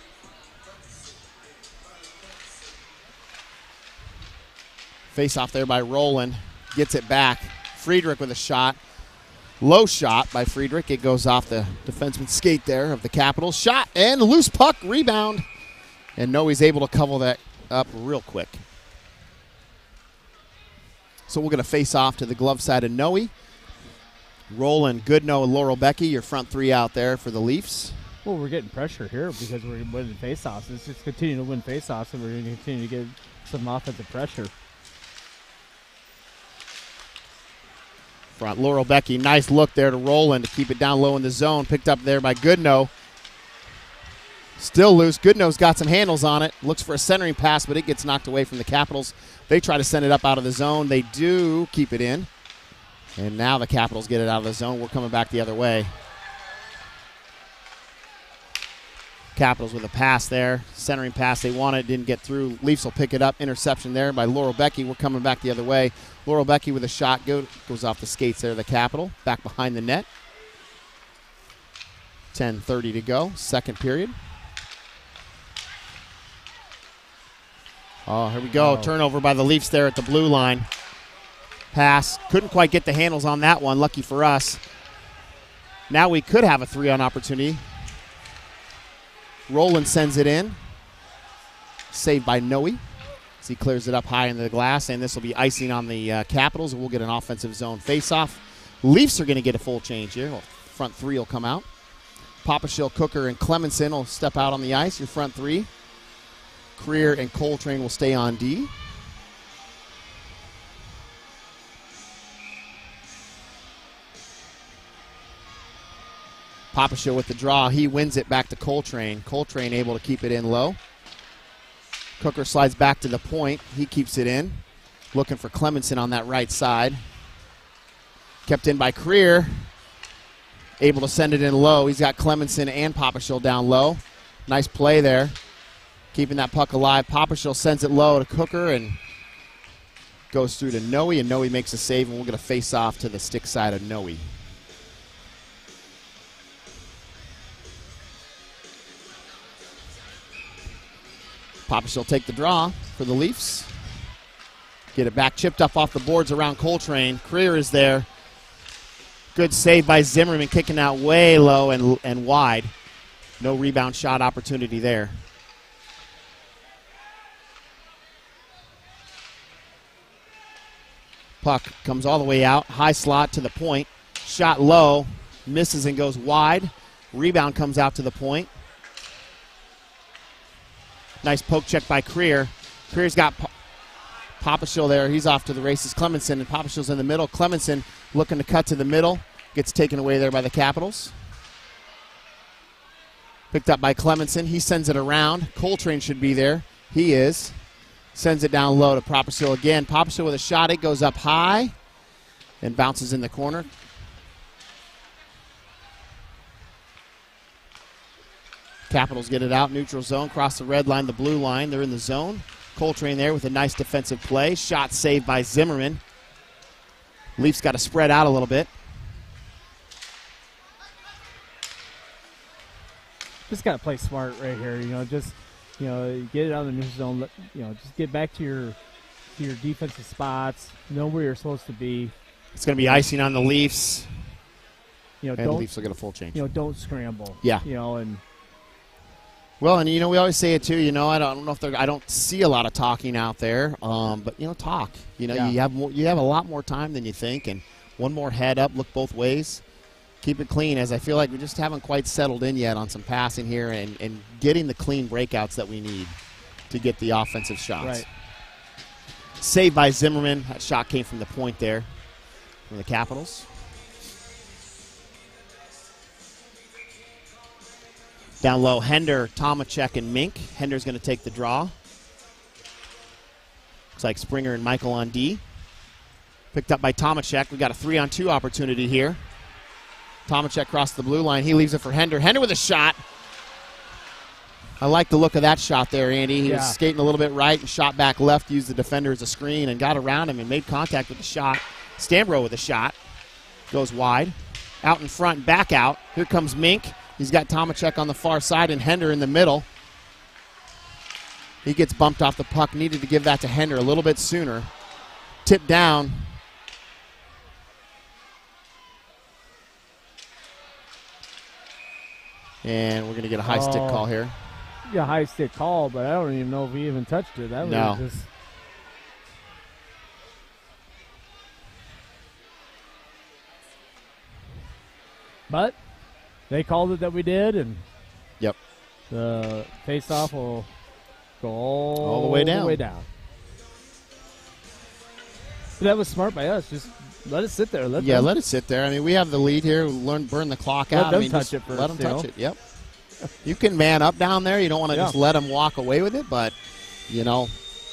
Face off there by Rowland. Gets it back. Friedrich with a shot. Low shot by Friedrich. It goes off the defenseman's skate there of the Capitals. Shot and loose puck. Rebound. And Noe's able to cover that up real quick. So we're going to face off to the glove side of Noe. Rowland, Goodnow, and Laurel Becky, your front three out there for the Leafs. well, we're getting pressure here because we're winning faceoffs. Let's just continue to win faceoffs, and we're going to continue to get some offensive pressure. Front, Laurel Becky, nice look there to Rowland to keep it down low in the zone. Picked up there by Goodnow. Still loose. Goodnose got some handles on it. Looks for a centering pass, but it gets knocked away from the Capitals. They try to send it up out of the zone. They do keep it in. And now the Capitals get it out of the zone. We're coming back the other way. Capitals with a pass there. Centering pass. They wanted, didn't get through. Leafs will pick it up. Interception there by Laurel Becky. We're coming back the other way. Laurel Becky with a shot. Go, goes off the skates there, the Capital. Back behind the net. ten thirty to go. Second period. Oh, here we go. Oh. Turnover by the Leafs there at the blue line. Pass. Couldn't quite get the handles on that one. Lucky for us. Now we could have a three-on opportunity. Roland sends it in. Saved by Noe. As he clears it up high into the glass. And this will be icing on the uh, Capitals. We'll get an offensive zone face-off. Leafs are going to get a full change here. Well, front three will come out. Papashill, Cooker, and Clemenson will step out on the ice. Your front three. Creer and Coltrane will stay on D. Papashill with the draw. He wins it back to Coltrane. Coltrane able to keep it in low. Cooker slides back to the point. He keeps it in. Looking for Clemenson on that right side. Kept in by Creer. Able to send it in low. He's got Clemenson and Papashill down low. Nice play there. Keeping that puck alive. Papashill sends it low to Cooker and goes through to Noe, and Noe makes a save, and we'll get a face-off to the stick side of Noe. Papashill take the draw for the Leafs. Get it back, chipped up off the boards around Coltrane. Creer is there. Good save by Zimmerman, kicking out way low and, and wide. No rebound shot opportunity there. Puck comes all the way out. High slot to the point. Shot low. Misses and goes wide. Rebound comes out to the point. Nice poke check by Creer. Creer's got pa- Papashill there. He's off to the races. Clemenson, and Papashill's in the middle. Clemenson looking to cut to the middle. Gets taken away there by the Capitals. Picked up by Clemenson. He sends it around. Coltrane should be there. He is. Sends it down low to Papashill again. Papashill with a shot. It goes up high and bounces in the corner. Capitals get it out. Neutral zone. Cross the red line, the blue line. They're in the zone. Coltrane there with a nice defensive play. Shot saved by Zimmerman. Leafs got to spread out a little bit. Just got to play smart right here. You know, just... You know, get it out of the neutral zone. Let, you know, just get back to your to your defensive spots. Know where you're supposed to be. It's going to be icing on the Leafs. You know, and don't, the Leafs will get a full change. You know, don't scramble. Yeah. You know, and well, and you know, we always say it too. You know, I don't, I don't know if they're. I don't see a lot of talking out there. Um, but you know, talk. You know, yeah. you have more, you have a lot more time than you think, and one more head up, look both ways. Keep it clean, as I feel like we just haven't quite settled in yet on some passing here and, and getting the clean breakouts that we need to get the offensive shots. Right. Saved by Zimmerman. That shot came from the point there from the Capitals. Down low, Hender, Tomacek, and Mink. Hender's going to take the draw. Looks like Springer and Michael on D. Picked up by Tomacek. We got a three-on-two opportunity here. Tomacek crossed the blue line. He leaves it for Hender. Hender with a shot. I like the look of that shot there, Andy. He yeah. was skating a little bit right and shot back left, used the defender as a screen, and got around him and made contact with the shot. Stambro with a shot. Goes wide. Out in front, back out. Here comes Mink. He's got Tomacek on the far side and Hender in the middle. He gets bumped off the puck. Needed to give that to Hender a little bit sooner. Tipped down. And we're going to get a high oh, stick call here. Yeah, high stick call, but I don't even know if he even touched it. That no. was just... But they called it that we did, and yep, the face-off will go all, all the way down. The way down. But that was smart by us. Just let it sit there. Let yeah, them, let it sit there. I mean, we have the lead here. We learn burn the clock let out. Them I mean, touch it first, let them touch know? it. Yep. You can man up down there. You don't want to yeah. just let them walk away with it, but, you know.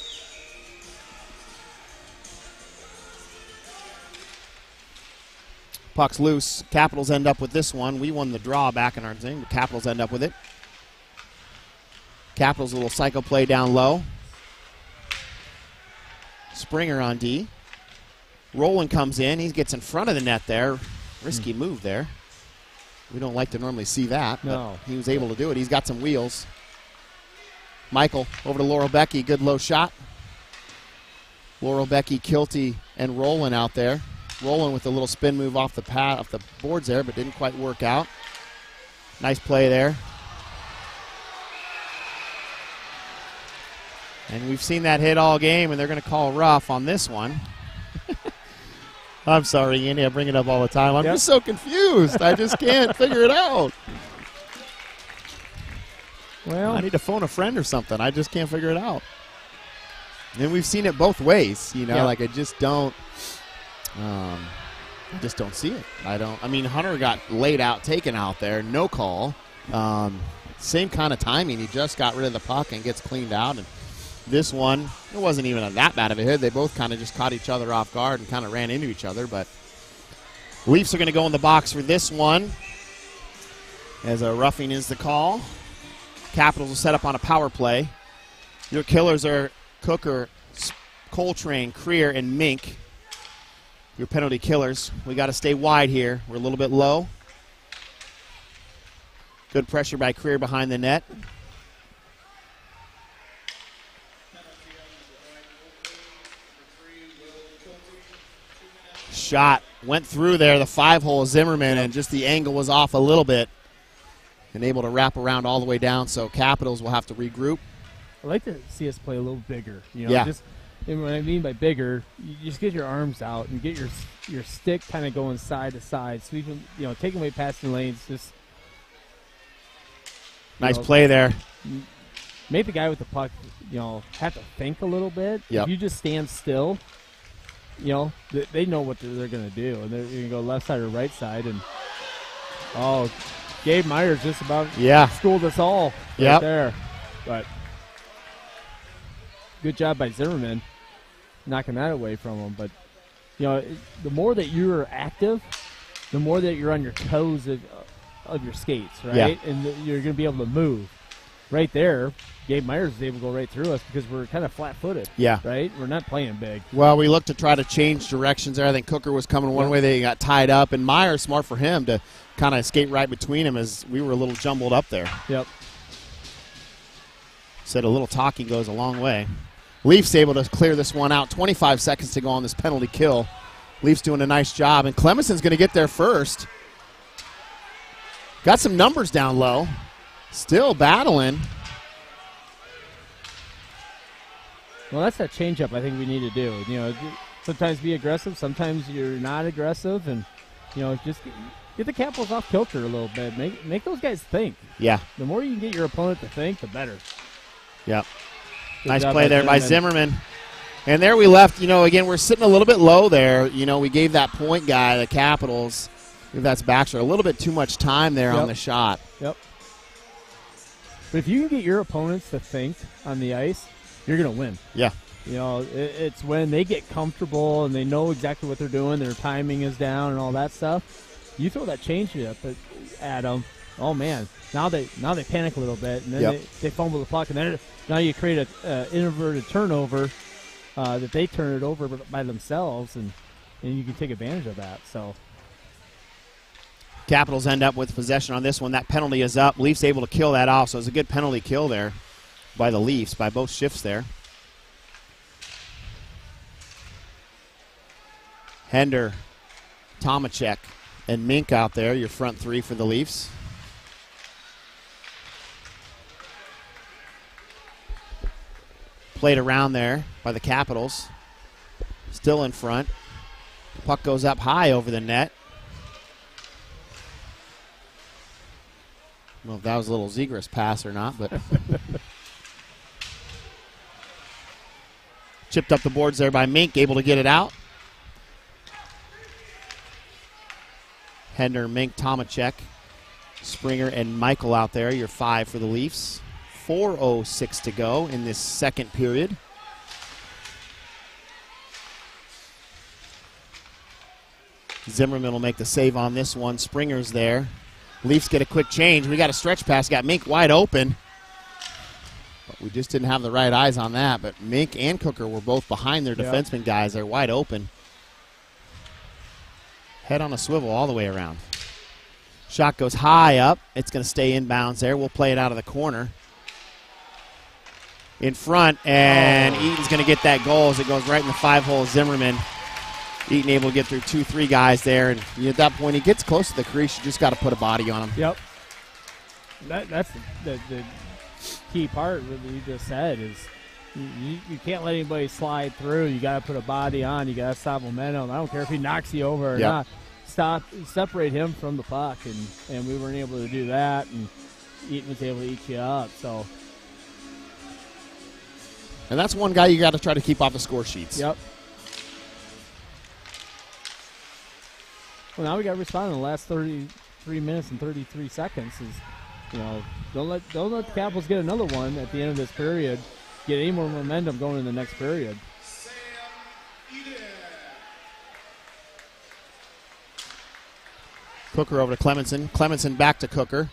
Puck's loose. Capitals end up with this one. We won the draw back in our thing, but Capitals end up with it. Capitals a little cycle play down low. Springer on D. Rowland comes in. He gets in front of the net there. Risky mm. move there. We don't like to normally see that, no. but he was able to do it. He's got some wheels. Michael over to Laurel Becky. Good low shot. Laurel Becky, Kilty, and Rowland out there. Rowland with a little spin move off the pad, off the boards there, but didn't quite work out. Nice play there. And we've seen that hit all game, and they're going to call rough on this one. I'm sorry, Andy. I bring it up all the time. I'm yep. just so confused. I just can't figure it out. Well, I need to phone a friend or something. I just can't figure it out. And we've seen it both ways. You know, yep. like I just don't. Um, I just don't see it. I don't. I mean, Hunter got laid out, taken out there, no call. Um, same kind of timing. He just got rid of the puck and gets cleaned out. And this one, it wasn't even a, that bad of a hit. They both kind of just caught each other off guard and kind of ran into each other. But Leafs are going to go in the box for this one, as a roughing is the call. Capitals will set up on a power play. Your killers are Cooker, Coltrane, Creer, and Mink. Your penalty killers. We got to stay wide here. We're a little bit low. Good pressure by Creer behind the net. Shot went through there, the five-hole Zimmerman, and just the angle was off a little bit and able to wrap around all the way down, so Capitals will have to regroup. I'd like to see us play a little bigger. You know, yeah. Just, and what I mean by bigger, you just get your arms out and get your your stick kind of going side to side, sweeping, you know, taking away passing lanes. Just nice know, play there. Make the guy with the puck, you know, have to think a little bit. Yep. If you just stand still, you know, th- they know what they're, they're going to do, and they're going to go left side or right side. And oh, Gabe Myers just about yeah. schooled us all right yep. there. But good job by Zimmerman knocking that away from him. But, you know, the more that you're active, the more that you're on your toes of, of your skates, right? Yeah. And you're going to be able to move. Right there, Gabe Myers is able to go right through us because we're kind of flat-footed. Yeah. Right? We're not playing big. Well, we looked to try to change directions there. I think Cooker was coming one yep. way. They got tied up. And Myers, smart for him to kind of skate right between them as we were a little jumbled up there. Yep. Said a little talking goes a long way. Leafs able to clear this one out. twenty-five seconds to go on this penalty kill. Leafs doing a nice job. And Clemenson's going to get there first. Got some numbers down low. Still battling. Well, that's that changeup I think we need to do. You know, sometimes be aggressive, sometimes you're not aggressive, and you know, just get, get the Capitals off kilter a little bit. Make make those guys think. Yeah. The more you can get your opponent to think, the better. Yep. Good nice play by there Zimmerman. by Zimmerman. And there we left. You know, again, we're sitting a little bit low there. You know, we gave that point guy, the Capitals, if that's Baxter, a little bit too much time there yep. on the shot. Yep. But if you can get your opponents to think on the ice, you're going to win. Yeah. You know, it, it's when they get comfortable and they know exactly what they're doing, their timing is down and all that stuff. You throw that change up at them, oh, man, now they now they panic a little bit, and then yep. they, they fumble the puck, and then now you create an uh, inverted turnover uh, that they turn it over by themselves, and, and you can take advantage of that. So. Capitals end up with possession on this one. That penalty is up. Leafs able to kill that off, so it's a good penalty kill there by the Leafs, by both shifts there. Hender, Tomacek, and Mink out there, your front three for the Leafs. Played around there by the Capitals. Still in front. Puck goes up high over the net. I don't know if that was a little Zegras pass or not, but chipped up the boards there by Mink, able to get it out. Hender, Mink, Tomacek. Springer and Michael out there, your five for the Leafs. four oh six to go in this second period. Zimmerman will make the save on this one. Springer's there. Leafs get a quick change. We got a stretch pass. Got Mink wide open. But we just didn't have the right eyes on that. But Mink and Cooker were both behind their yep. defenseman guys. They're wide open. Head on a swivel all the way around. Shot goes high up. It's going to stay inbounds there. We'll play it out of the corner. In front, and oh. Eaton's going to get that goal as it goes right in the five-hole. Zimmerman. Eaton able to get through two, three guys there, and at that point he gets close to the crease. You just got to put a body on him. Yep. That, that's the, the, the key part that you just said is you, you can't let anybody slide through. You got to put a body on. You got to stop momentum. I don't care if he knocks you over or yep. not. Stop, separate him from the puck, and, and we weren't able to do that, and Eaton was able to eat you up. So, and that's one guy you got to try to keep off the score sheets. Yep. Well, now we got to respond in the last thirty-three minutes and thirty-three seconds. Is you know don't let don't let the Capitals get another one at the end of this period. Get any more momentum going in the next period. Cooker over to Clemenson. Clemenson back to Cooker.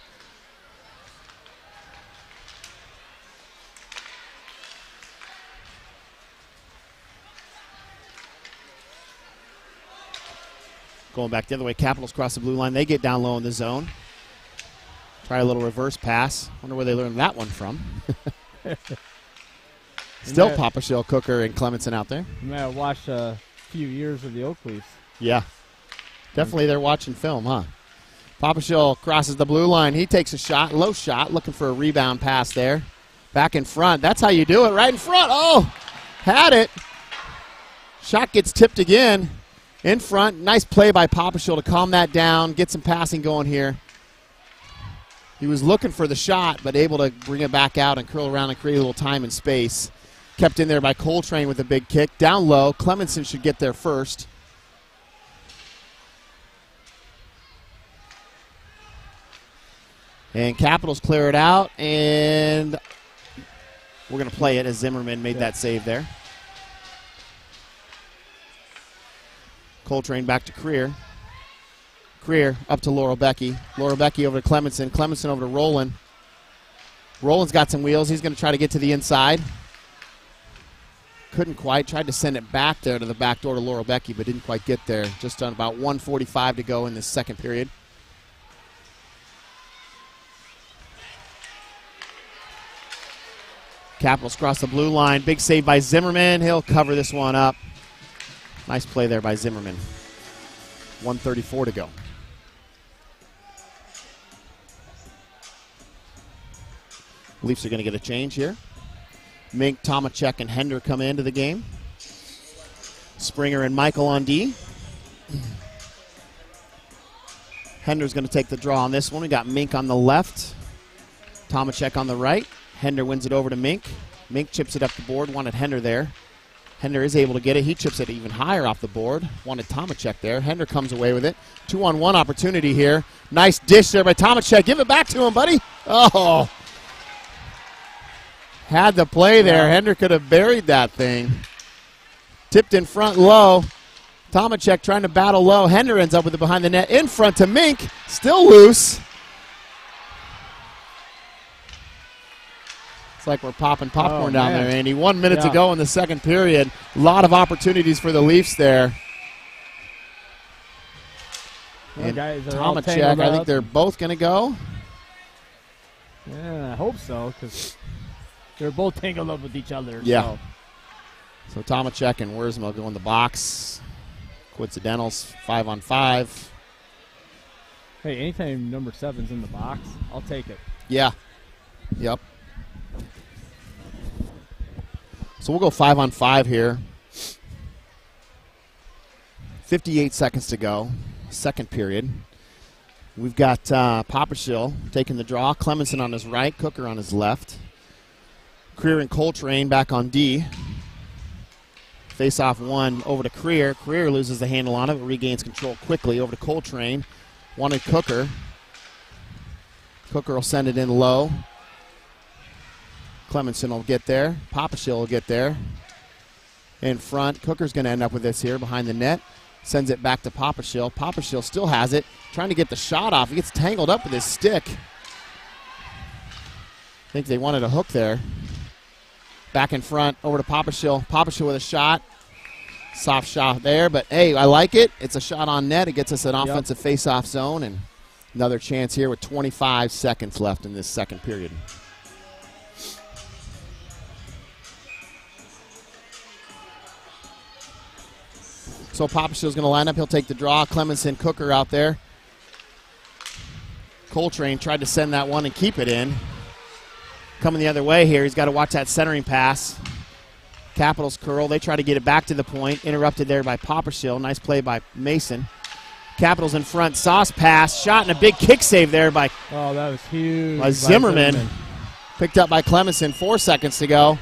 Going back the other way, Capitals cross the blue line. They get down low in the zone. Try a little reverse pass. Wonder where they learned that one from. Still might, Papa Shell, Cooker, and Clemenson out there. You might have watched a few years of the Oak Leafs. Yeah. Definitely they're watching film, huh? Papa Shell crosses the blue line. He takes a shot, low shot, looking for a rebound pass there. Back in front. That's how you do it, right in front. Oh, had it. Shot gets tipped again. In front, nice play by Popashil to calm that down, get some passing going here. He was looking for the shot, but able to bring it back out and curl around and create a little time and space. Kept in there by Coltrane with a big kick. Down low, Clemenson should get there first. And Capitals clear it out, and we're going to play it as Zimmerman made yeah. that save there. Coltrane back to Creer. Creer up to Laurel Becky. Laurel Becky over to Clemenson. Clemenson over to Roland. Roland's got some wheels. He's going to try to get to the inside. Couldn't quite. Tried to send it back there to the back door to Laurel Becky, but didn't quite get there. Just on about one forty-five to go in this second period. Capitals cross the blue line. Big save by Zimmerman. He'll cover this one up. Nice play there by Zimmerman. one thirty-four to go. Leafs are going to get a change here. Mink, Tomacek, and Hender come into the game. Springer and Michael on D. Hender's going to take the draw on this one. We got Mink on the left. Tomacek on the right. Hender wins it over to Mink. Mink chips it up the board. Wanted Hender there. Hender is able to get it. He chips it even higher off the board. Wanted Tomacek there. Hender comes away with it. Two-on-one opportunity here. Nice dish there by Tomacek. Give it back to him, buddy. Oh. Had the play there. Yeah. Hender could have buried that thing. Tipped in front low. Tomacek trying to battle low. Hender ends up with it behind the net. In front to Mink. Still loose. It's like we're popping popcorn oh, down man. there, Andy. One minute yeah. to go in the second period. A lot of opportunities for the Leafs there. Well, and guys Tomacek, I think they're both going to go. Yeah, I hope so, because they're both tangled up with each other. Yeah. So, so Tomacek and Wiersma go in the box. Coincidentals, five on five. Hey, anytime number seven's in the box, I'll take it. Yeah. Yep. So we'll go five on five here. fifty-eight seconds to go, second period. We've got uh, Popashil taking the draw. Clemenson on his right, Cooker on his left. Creer and Coltrane back on D. Face-off one over to Creer. Creer loses the handle on it, but regains control quickly over to Coltrane. Wanted Cooker. Cooker will send it in low. Clemenson will get there. Papashill will get there. In front, Cooker's going to end up with this here behind the net. Sends it back to Papashill. Papashill still has it. Trying to get the shot off. He gets tangled up with his stick. I think they wanted a hook there. Back in front, over to Papashill. Papashill with a shot. Soft shot there, but hey, I like it. It's a shot on net. It gets us an offensive yep. face-off zone, and another chance here with twenty-five seconds left in this second period. So Papashill's going to line up. He'll take the draw. Clemenson, Cooker out there. Coltrane tried to send that one and keep it in. Coming the other way here. He's got to watch that centering pass. Capitals curl. They try to get it back to the point. Interrupted there by Papashill. Nice play by Mason. Capitals in front. Sauce pass. Shot and a big kick save there by, oh, that was huge. by Zimmerman. Zimmerman. Picked up by Clemenson. Four seconds to go.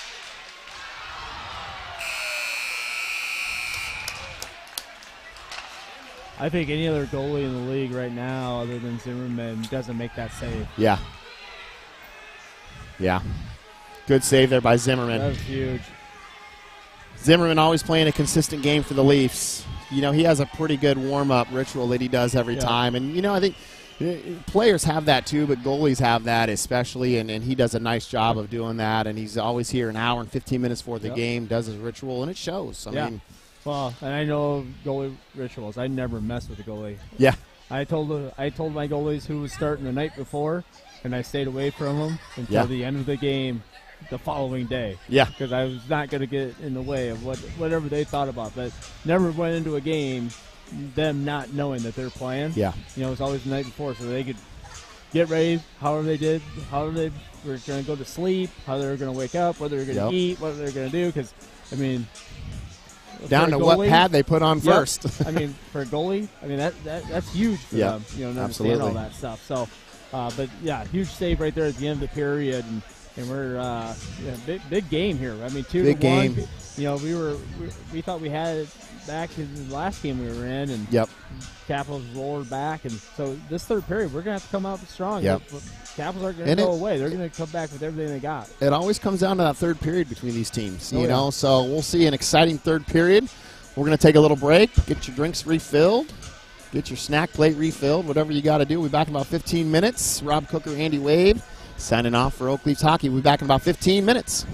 I think any other goalie in the league right now other than Zimmerman doesn't make that save. Yeah. Yeah. Good save there by Zimmerman. That was huge. Zimmerman always playing a consistent game for the Leafs. You know, he has a pretty good warm-up ritual that he does every yeah. time. And, you know, I think players have that too, but goalies have that especially, and, and he does a nice job of doing that. And he's always here an hour and fifteen minutes before the yep. game, does his ritual, and it shows. I yeah. mean, well, and I know goalie rituals. I never mess with the goalie. Yeah. I told I told my goalies who was starting the night before, and I stayed away from them until yeah. the end of the game the following day. Yeah. Because I was not going to get in the way of what whatever they thought about. But never went into a game them not knowing that they're playing. Yeah. You know, it was always the night before, so they could get ready however they did, how they were going to go to sleep, how they were going to wake up, what they were going to yep. eat, what they were going to do. Because, I mean, down to goalie, what pad they put on yep. first. I mean, for a goalie, I mean, that, that that's huge for yep. them, you know, to Absolutely. understand all that stuff. So, uh, but, yeah, huge save right there at the end of the period. And, and we're, uh, yeah, big big game here. I mean, two big to one. Game. You know, we were we, we thought we had it back in the last game we were in, and yep. Capitals roared back. And so this third period, we're going to have to come out strong. Yep. Capitals aren't going to go it, away. They're going to come back with everything they got. It always comes down to that third period between these teams, oh, you yeah. know. So we'll see an exciting third period. We're going to take a little break, get your drinks refilled, get your snack plate refilled, whatever you got to do. We'll be back in about fifteen minutes. Rob Cooker, Andy Wade, signing off for Oak Leafs Hockey. We'll be back in about fifteen minutes.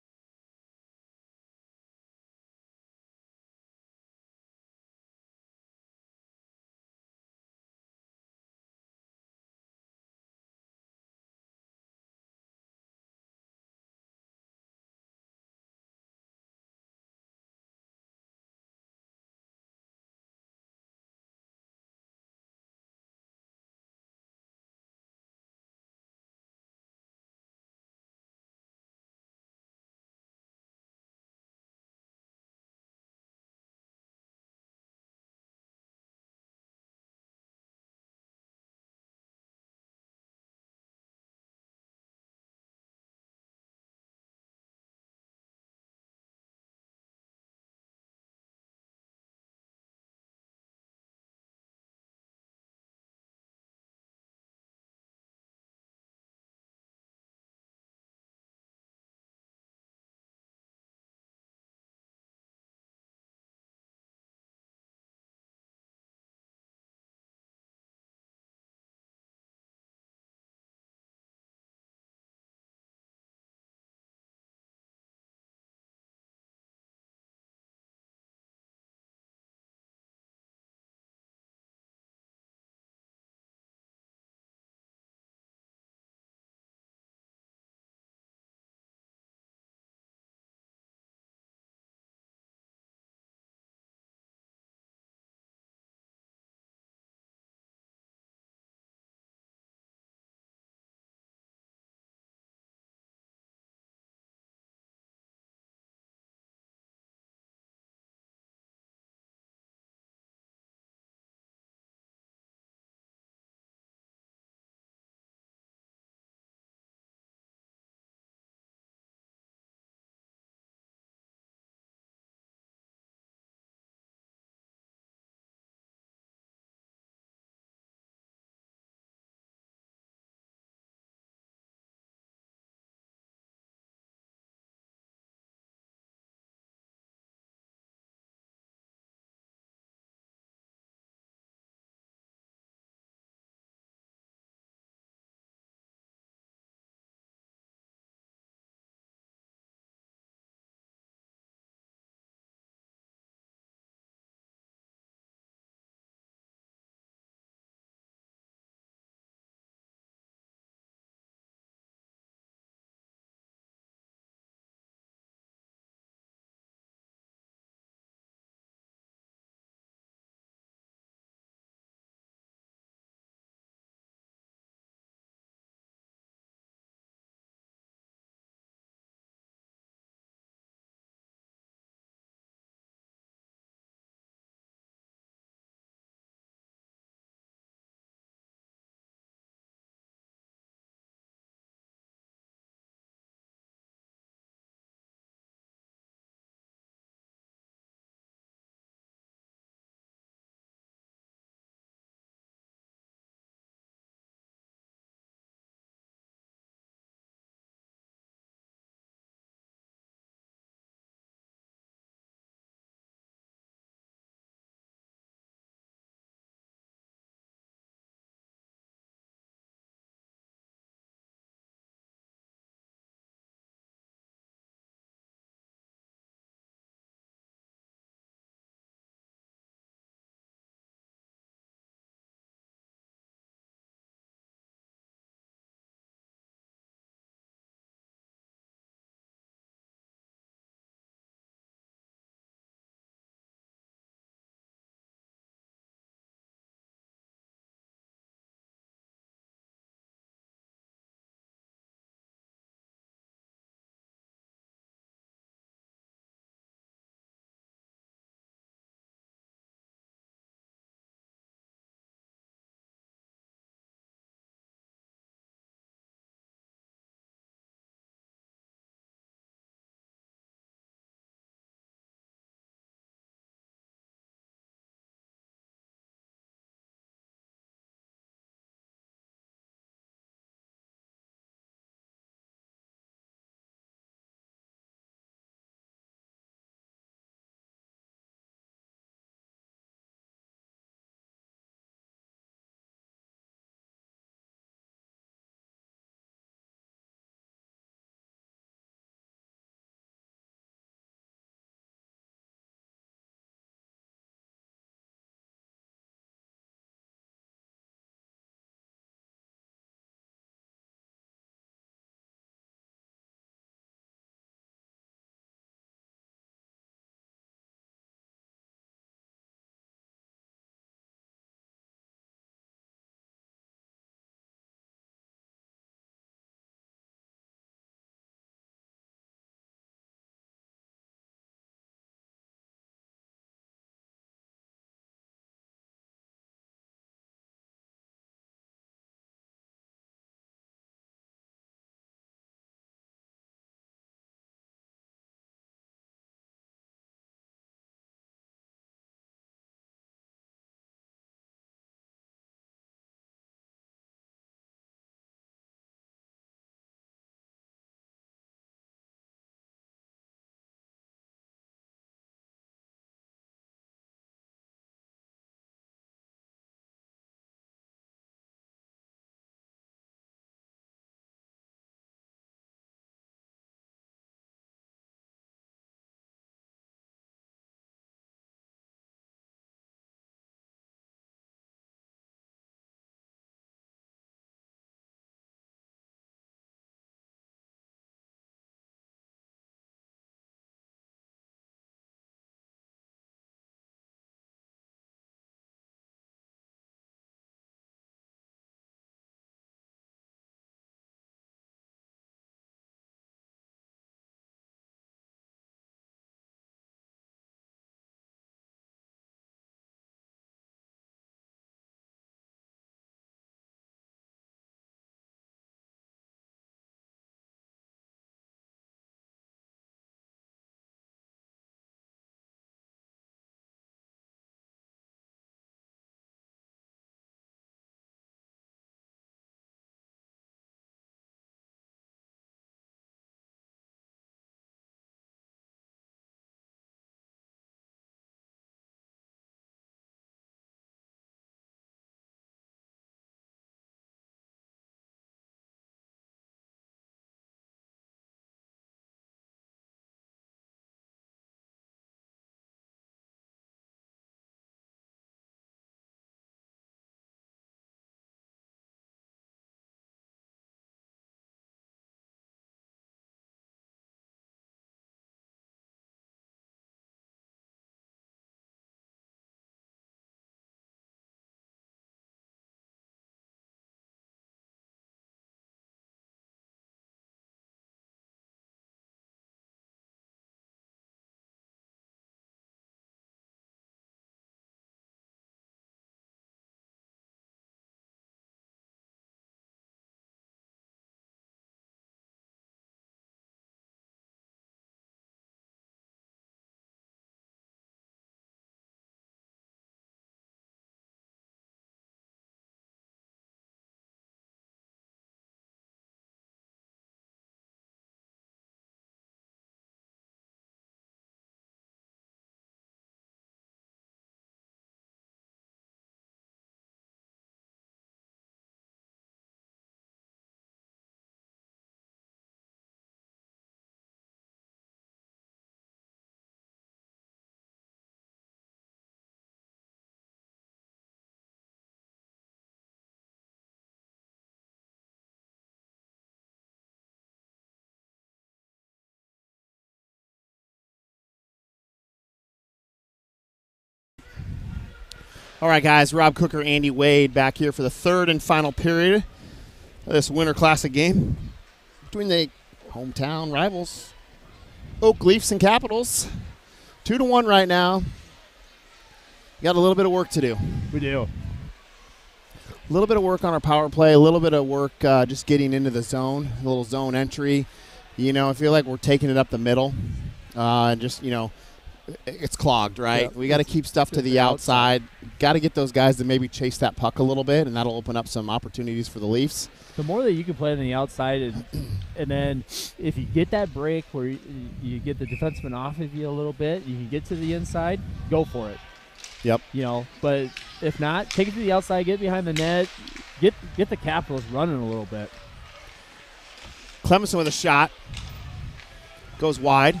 All right, guys, Rob Cooker, Andy Wade back here for the third and final period of this Winter Classic game between the hometown rivals, Oak Leafs and Capitals. Two to one right now. Got a little bit of work to do. We do. A little bit of work on our power play, a little bit of work uh, just getting into the zone, a little zone entry. You know, I feel like we're taking it up the middle. Uh, just, you know, it's clogged, right? Yep. We got to keep stuff to the outside. Got to get those guys to maybe chase that puck a little bit, and that'll open up some opportunities for the Leafs. The more that you can play on the outside, and, and then if you get that break where you, you get the defenseman off of you a little bit, you can get to the inside, go for it. Yep. You know, but if not, take it to the outside, get behind the net, get get the Capitals running a little bit. Clemenson with a shot. Goes wide.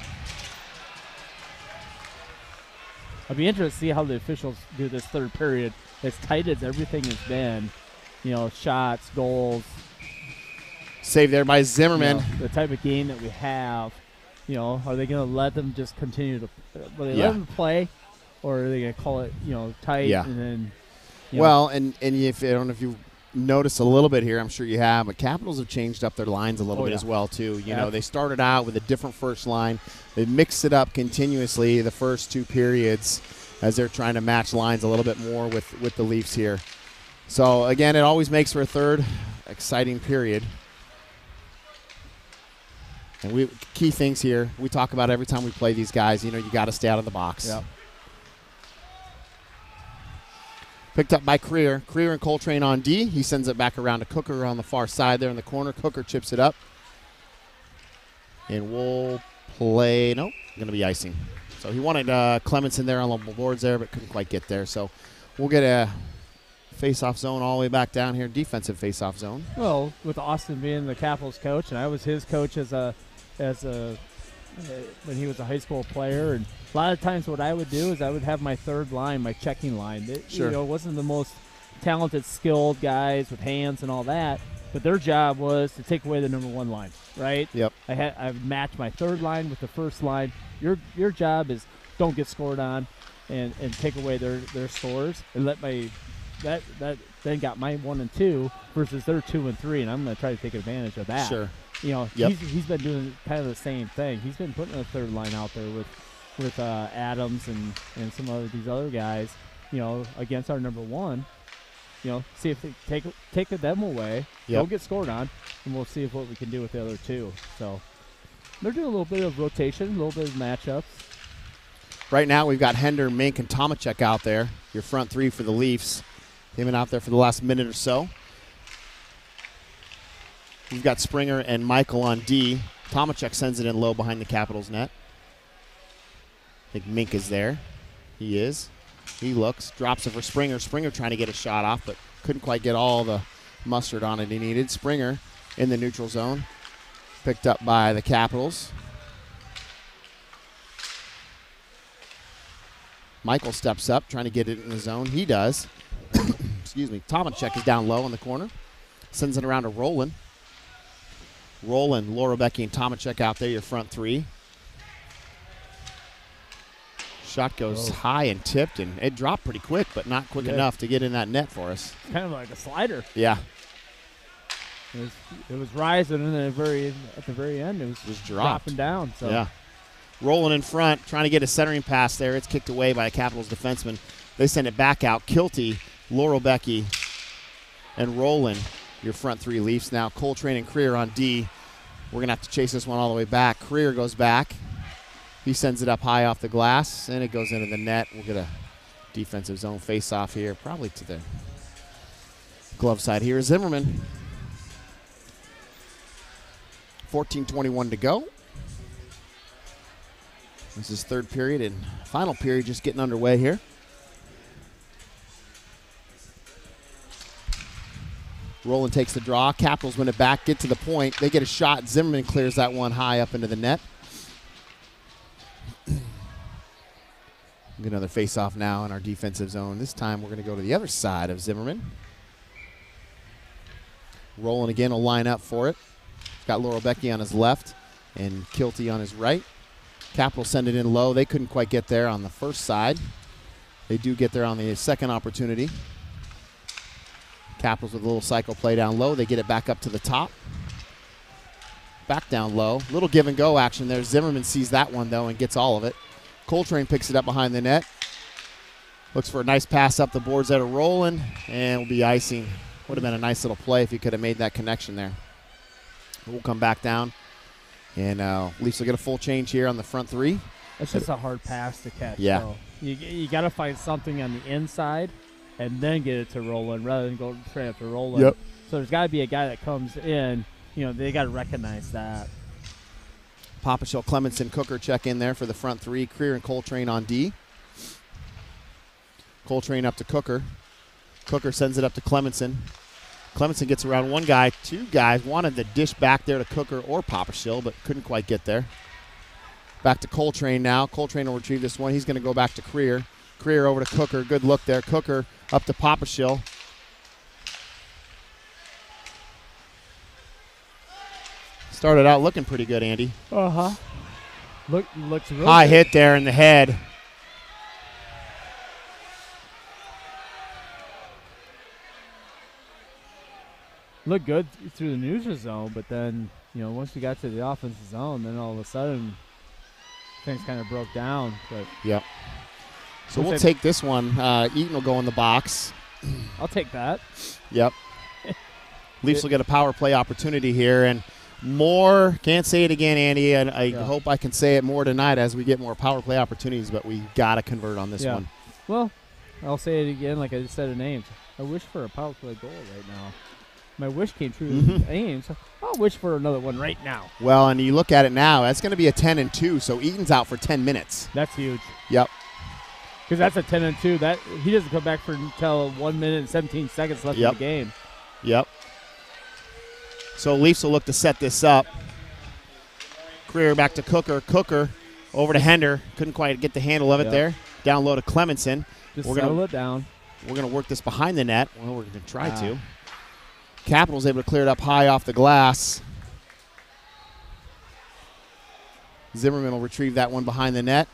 I'd be interested to see how the officials do this third period. As tight as everything has been, you know, shots, goals. Save there by Zimmerman. You know, the type of game that we have, you know, are they going to let them just continue to will they yeah. let them play, or are they going to call it, you know, tight yeah. and then you Well, know. and, and if I don't know if you've noticed a little bit here, I'm sure you have, but Capitals have changed up their lines a little oh, bit yeah. as well, too. You yeah. know, they started out with a different first line. They mixed it up continuously the first two periods as they're trying to match lines a little bit more with, with the Leafs here. So, again, it always makes for a third exciting period. And we key things here, we talk about every time we play these guys, you know, you got to stay out of the box. Yep. Picked up by Creer. Creer and Coltrane on D. He sends it back around to Cooker on the far side there in the corner. Cooker chips it up. And we'll play, nope, going to be icing. So he wanted uh, Clemenson there on the boards there, but couldn't quite get there. So we'll get a face-off zone all the way back down here, defensive face-off zone. Well, with Austin being the Capitals coach, and I was his coach as a, as a, uh, when he was a high school player, and a lot of times what I would do is I would have my third line, my checking line. It, sure. You know, it wasn't the most talented, skilled guys with hands and all that, but their job was to take away the number one line, right? Yep. I had I matched my third line with the first line. Your your job is don't get scored on, and, and take away their, their scores, and let my that that then got my one and two versus their two and three, and I'm going to try to take advantage of that. Sure. You know, yep. he's he's been doing kind of the same thing. He's been putting a third line out there with with uh, Adams and and some of these other guys. You know, against our number one. You know, see if they take take them away. Yep. Don't get scored on, and we'll see if what we can do with the other two. So they're doing a little bit of rotation, a little bit of matchups. Right now we've got Hender, Mink, and Tomacek out there. Your front three for the Leafs. They've been out there for the last minute or so. We've got Springer and Michael on D. Tomacek sends it in low behind the Capitals net. I think Mink is there. He is. He looks, drops it for Springer. Springer trying to get a shot off, but couldn't quite get all the mustard on it he needed. Springer in the neutral zone. Picked up by the Capitals. Michael steps up, trying to get it in the zone. He does. Excuse me. Tomacek is down low in the corner. Sends it around to Roland. Roland, Laura Becky, and Tomacek out there, your front three. Shot goes oh. high and tipped, and it dropped pretty quick, but not quick yeah. enough to get in that net for us. Kind of like a slider. Yeah. It was, it was rising, and then at the very, at the very end, it was, it was dropping down. So. Yeah. Rolling in front, trying to get a centering pass there. It's kicked away by a Capitals defenseman. They send it back out. Kilty, Laurel Becky, and Roland, your front three Leafs. Now Coltrane and Creer on D. We're going to have to chase this one all the way back. Creer goes back. He sends it up high off the glass, and it goes into the net. We'll get a defensive zone face-off here, probably to the glove side here. Zimmerman. fourteen twenty-one to go. This is third period and final period just getting underway here. Roland takes the draw. Capitals win it back, get to the point. They get a shot. Zimmerman clears that one high up into the net. Get another face-off now in our defensive zone. This time we're going to go to the other side of Zimmerman. Roland again will line up for it. Got Laurel Becky on his left and Kilty on his right. Capitals send it in low. They couldn't quite get there on the first side. They do get there on the second opportunity. Capitals with a little cycle play down low. They get it back up to the top. Back down low. Little give and go action there. Zimmerman sees that one, though, and gets all of it. Coltrane picks it up behind the net. Looks for a nice pass up the boards that are rolling, and will be icing. Would have been a nice little play if he could have made that connection there. We'll come back down, and uh, Leafs will get a full change here on the front three. It's just a hard pass to catch. Yeah. So you you got to find something on the inside and then get it to Roland rather than go straight up to Roland. Yep. So there's got to be a guy that comes in. You know, they got to recognize that. Papachel, Clemenson, Cooker check in there for the front three. Creer and Coltrane on D. Coltrane up to Cooker. Cooker sends it up to Clemenson. Clemenson gets around one guy. Two guys wanted the dish back there to Cooker or Papachel, but couldn't quite get there. Back to Coltrane now. Coltrane will retrieve this one. He's going to go back to Creer. Creer over to Cooker. Good look there. Cooker up to Papachel. Started out looking pretty good, Andy. Uh-huh. Look, looks real High good. hit there in the head. Looked good through the neutral zone, but then, you know, once we got to the offensive zone, then all of a sudden things kind of broke down. But Yep. So We'll we'll say- take this one. Uh, Eaton will go in the box. I'll take that. Yep. Leafs will get a power play opportunity here, and more, can't say it again, Andy, and I Yeah. hope I can say it more tonight as we get more power play opportunities, but we got to convert on this Yeah. one. Well, I'll say it again like I just said in Ames. I wish for a power play goal right now. My wish came true Mhm. in Ames. I'll wish for another one right now. Well, and you look at it now, that's going to be a ten and two, so Eaton's out for ten minutes. That's huge. Yep. Because that's a ten and two. That he doesn't come back for until one minute and seventeen seconds left Yep. in the game. Yep. So Leafs will look to set this up. Creer back to Cooker. Cooker over to Hender. Couldn't quite get the handle of it Yep. there. Down low to Clemenson. Just We're settle gonna- it down. We're going to work this behind the net. Well, we're going to try Ah. to. Capitals able to clear it up high off the glass. Zimmerman will retrieve that one behind the net.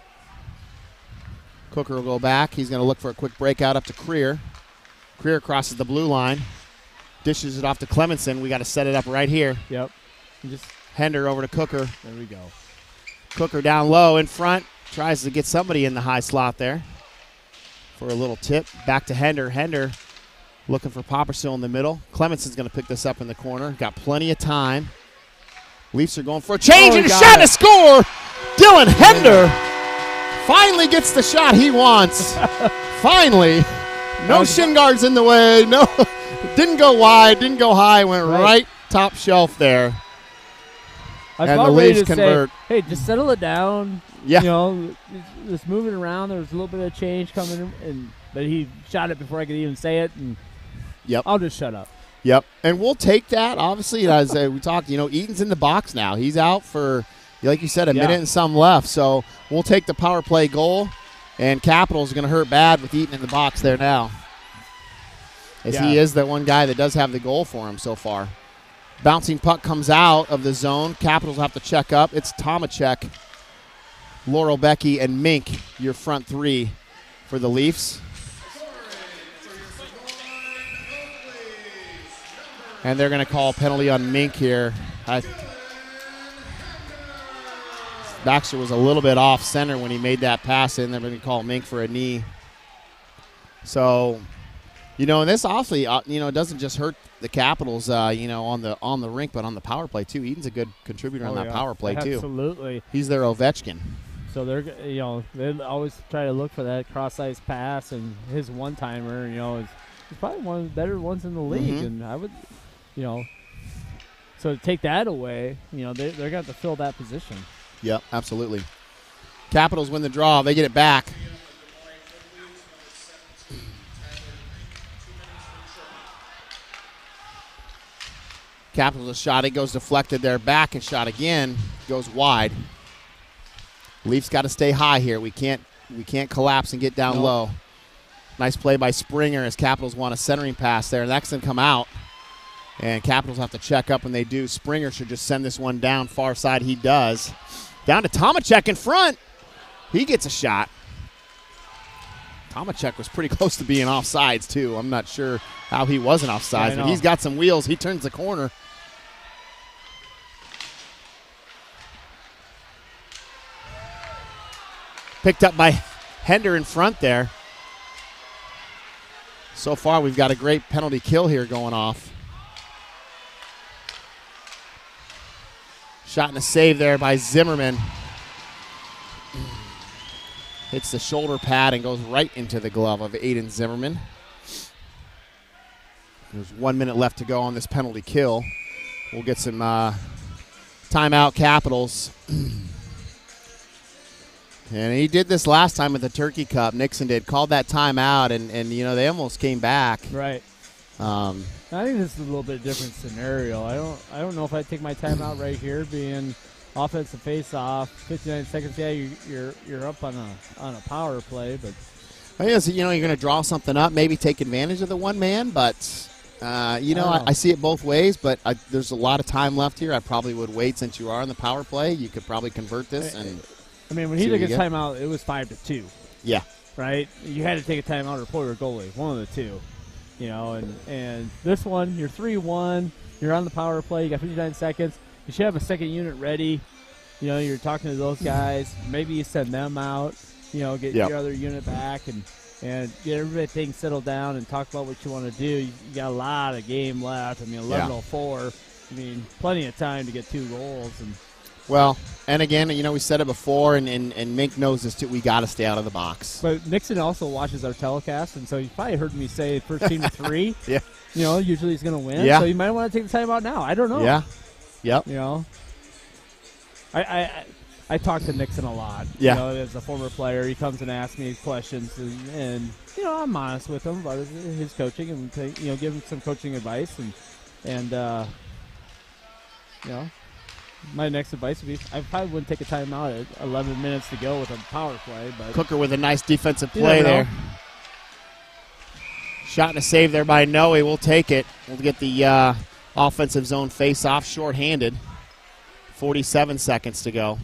Cooker will go back. He's going to look for a quick breakout up to Creer. Creer crosses the blue line. Dishes it off to Clemenson. We got to set it up right here. Yep. You just Hender over to Cooker. there we go. Cooker down low in front. Tries to get somebody in the high slot there for a little tip. Back to Hender. Hender looking for Papachel in the middle. Clemenson's going to pick this up in the corner. Got plenty of time. Leafs are going for a change Oh, he and a got shot it. and a score. Dylan Hender finally gets the shot he wants. Finally. No was- shin guards in the way. No, didn't go wide, didn't go high. Went Right. right top shelf there. I was And about the ready Leafs to convert. say, hey, just settle it down. Yeah. You know, just moving around. There was a little bit of change coming, and but he shot it before I could even say it, and Yep. I'll just shut up. Yep, and we'll take that. Obviously, as uh, we talked, you know, Eaton's in the box now. He's out for, like you said, a Yeah. minute and some left. So we'll take the power play goal, and Capitals are going to hurt bad with Eaton in the box there now, as Yeah. he is the one guy that does have the goal for him so far. Bouncing puck comes out of the zone. Capitals have to check up. It's Tomacek, Laurel Becky, and Mink, your front three for the Leafs. And they're going to call a penalty on Mink here. I, Baxter was a little bit off center when he made that pass in. They're going to call Mink for a knee. So, you know, and this awfully, uh, you know, it doesn't just hurt the Capitals, uh, you know, on the on the rink, but on the power play too. Eaton's a good contributor on Oh, that yeah. power play too. Absolutely. He's their Ovechkin. So they're, g- you know, they always try to look for that cross-ice pass, and his one-timer, you know, is, is probably one of the better ones in the league. Mhm. And I would, you know, so to take that away, you know, they, they're going to have to fill that position. Yep, absolutely. Capitals win the draw. They get it back. Capitals a shot. It goes deflected there. Back and shot again. Goes wide. Leafs got to stay high here. We can't we can't collapse and get down No. low. Nice play by Springer as Capitals want a centering pass there. That's going to come out. And Capitals have to check up when they do. Springer should just send this one down far side. He does. Down to Tomacek in front. He gets a shot. Tomacek was pretty close to being offsides, too. I'm not sure how he wasn't offsides, yeah, but he's got some wheels. He turns the corner. Picked up by Hender in front there. So far, we've got a great penalty kill here going off. Shot and a save there by Zimmerman. Hits the shoulder pad and goes right into the glove of Aiden Zimmerman. There's one minute left to go on this penalty kill. We'll get some uh, timeout Capitals. And he did this last time at the Turkey Cup. Nixon did. Called that timeout, and, and you know, they almost came back. Right. Um, I think this is a little bit different scenario. I don't I don't know if I take my timeout right here, being offensive face-off, fifty-nine seconds. Yeah, you, you're you're up on a on a power play, but I guess, you know, you're going to draw something up, maybe take advantage of the one man, but uh, you know, I, I see it both ways. But I, there's a lot of time left here. I probably would wait since you are on the power play. You could probably convert this and. I mean, when he took his timeout, it was five to two. Yeah. Right. You had to take a timeout or pull your goalie, one of the two. You know, and and this one, you're three one. You're on the power play. You got fifty-nine seconds. You should have a second unit ready. You know, you're talking to those guys. Maybe you send them out. You know, get yep. your other unit back and and get everything settled down and talk about what you want to do. You, you got a lot of game left. I mean, eleven oh four. Yeah. I mean, plenty of time to get two goals and. Well, and again, you know, we said it before, and, and, and Mink knows this too. We got to stay out of the box. But Nixon also watches our telecast, and so you probably heard me say first team to three. Yeah. You know, usually he's going to win. Yeah. So you might want to take the timeout now. I don't know. Yeah. Yep. You know, I I, I talk to Nixon a lot. Yeah. You know, as a former player, he comes and asks me questions, and, and you know, I'm honest with him about his, his coaching, and take, you know, give him some coaching advice, and and uh, you know. My next advice would be I probably wouldn't take a timeout at eleven minutes to go with a power play. But Cooker with a nice defensive play there. Shot and a save there by Noe. We'll take it. We'll get the uh, offensive zone face-off shorthanded. forty-seven seconds to go.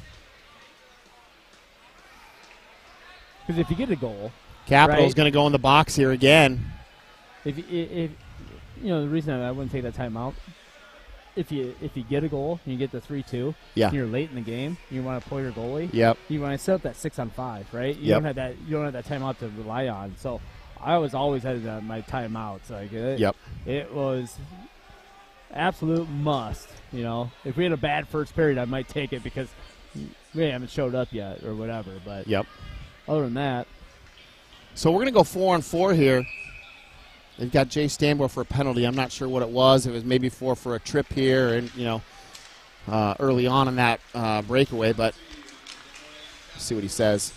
Because if you get a goal, Capital's right, going to go in the box here again. If, if, if you know, the reason I wouldn't take that timeout, if you if you get a goal and you get the three two, yeah, you're late in the game, you want to pull your goalie. Yep. You want to set up that six on five, right? You yep. don't have that. You don't have that timeout to rely on. So I was always had uh, my timeouts. Like it, yep. It was absolute must. You know, if we had a bad first period, I might take it because we haven't showed up yet or whatever. But yep. Other than that, so we're gonna go four on four here. They've got Jay Stanbro for a penalty. I'm not sure what it was. It was maybe four for a trip here, and you know, uh, early on in that uh, breakaway. But let's see what he says.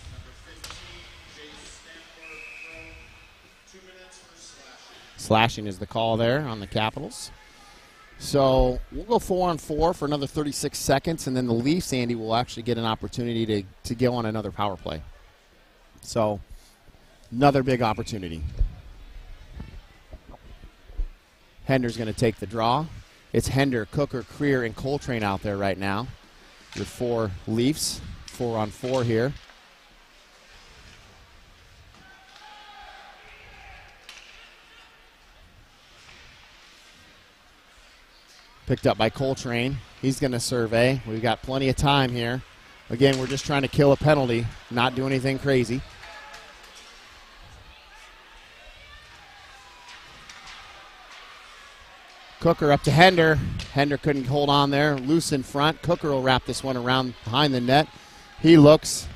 Slashing is the call there on the Capitals. So we'll go four on four for another thirty-six seconds, and then the Leafs, Andy, will actually get an opportunity to to go on another power play. So another big opportunity. Hender's going to take the draw. It's Hender, Cooker, Creer, and Coltrane out there right now. Your four Leafs, four on four here. Picked up by Coltrane. He's going to survey. We've got plenty of time here. Again, we're just trying to kill a penalty, not do anything crazy. Cooker up to Hender. Hender couldn't hold on there. Loose in front. Cooker will wrap this one around behind the net. He looks.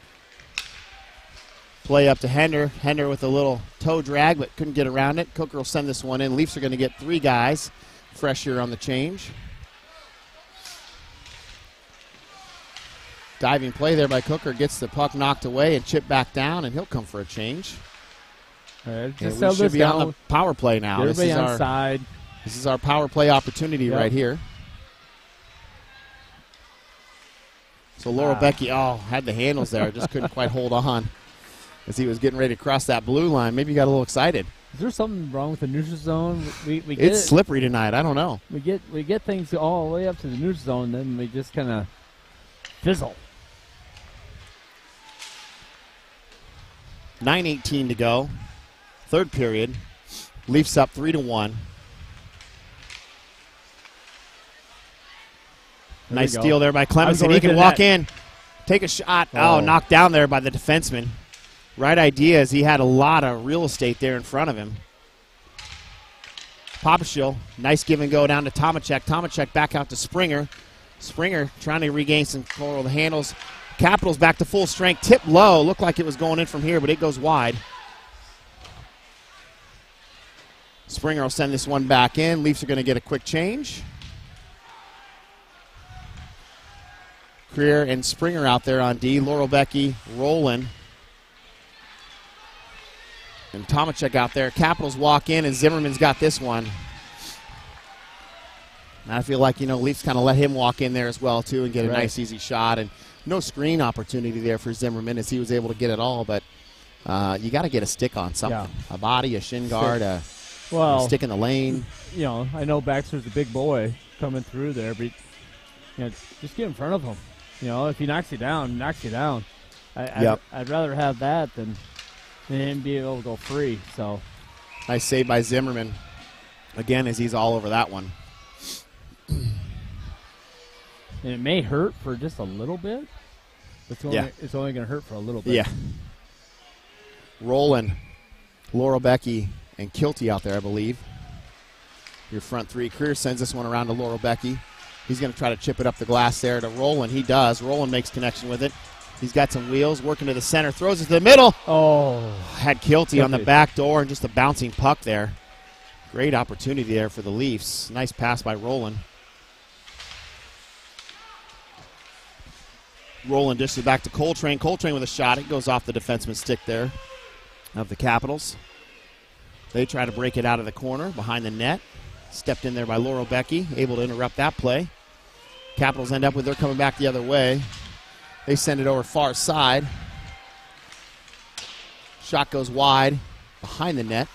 Play up to Hender. Hender with a little toe drag, but couldn't get around it. Cooker will send this one in. Leafs are going to get three guys fresh here on the change. Diving play there by Cooker. Gets the puck knocked away and chipped back down, and he'll come for a change. All right, just yeah, we should be down. on the power play now. Everybody this is on our, side. This is our power play opportunity yep. right here. So Laurel ah. Becky, oh, had the handles there. Just couldn't quite hold on as he was getting ready to cross that blue line. Maybe he got a little excited. Is there something wrong with the neutral zone? We, we get it's it. slippery tonight. I don't know. We get we get things all the way up to the neutral zone, then we just kind of fizzle. nine eighteen to go. Third period. Leafs up three to one. There nice steal there by Clemenson. He can walk that. in, take a shot. Oh. oh, knocked down there by the defenseman. Right idea is he had a lot of real estate there in front of him. Popashil, nice give and go down to Tomacek. Tomacek back out to Springer. Springer trying to regain some control of the handles. Capitals back to full strength. Tip low. Looked like it was going in from here, but it goes wide. Springer will send this one back in. Leafs are going to get a quick change. Creer and Springer out there on D. Laurel Becky rolling. And Tomacek out there. Capitals walk in, and Zimmerman's got this one. And I feel like, you know, Leafs kind of let him walk in there as well, too, and get a right. nice, easy shot. And no screen opportunity there for Zimmerman as he was able to get it all. But uh, you got to get a stick on something. Yeah. A body, a shin guard, a, well, a stick in the lane. You know, I know Baxter's a big boy coming through there, but you know, just get in front of him. You know, if he knocks you down, he knocks you down. I, yep. I'd, I'd rather have that than, than him be able to go free. So, nice save by Zimmerman. Again, as he's all over that one. And it may hurt for just a little bit. It's only, yeah. it's only going to hurt for a little bit. Yeah. Roland, Laurel Becky, and Kilty out there, I believe. Your front three. Creer sends this one around to Laurel Becky. He's going to try to chip it up the glass there to Roland. He does. Roland makes connection with it. He's got some wheels, working to the center, throws it to the middle. Oh. Had Kilty, Kilty on the back door and just a bouncing puck there. Great opportunity there for the Leafs. Nice pass by Roland. Roland dishes it back to Coltrane. Coltrane with a shot. It goes off the defenseman's stick there of the Capitals. They try to break it out of the corner behind the net. Stepped in there by Laurel Becky, able to interrupt that play. Capitals end up with they're coming back the other way. They send it over far side. Shot goes wide behind the net.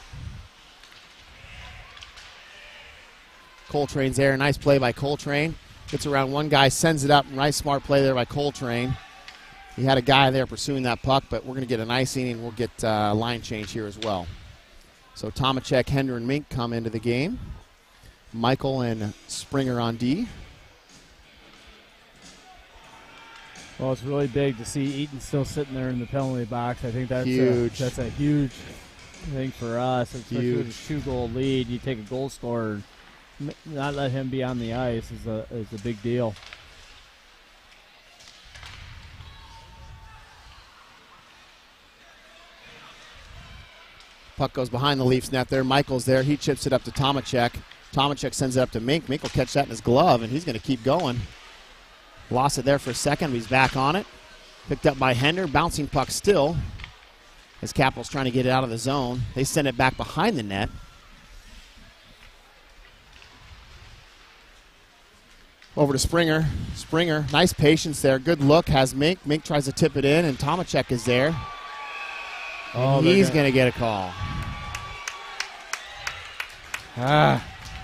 Coltrane's there. Nice play by Coltrane. Gets around one guy, sends it up. Nice smart play there by Coltrane. He had a guy there pursuing that puck, but we're going to get an icing and we'll get a uh, line change here as well. So Tomacek, Hender, and Mink come into the game. Michael and Springer on D. Well, it's really big to see Eaton still sitting there in the penalty box. I think that's huge. A, that's a huge thing for us. Especially huge. with a two-goal lead, you take a goal scorer, not let him be on the ice is a is a big deal. Puck goes behind the Leafs net there. Michael's there. He chips it up to Tomacek. Tomacek sends it up to Mink. Mink will catch that in his glove, and he's going to keep going. Lost it there for a second. He's back on it. Picked up by Hender. Bouncing puck still. As Capitals trying to get it out of the zone. They send it back behind the net. Over to Springer. Springer, nice patience there. Good look, has Mink. Mink tries to tip it in, and Tomacek is there. Oh, he's going to get a call. Ah.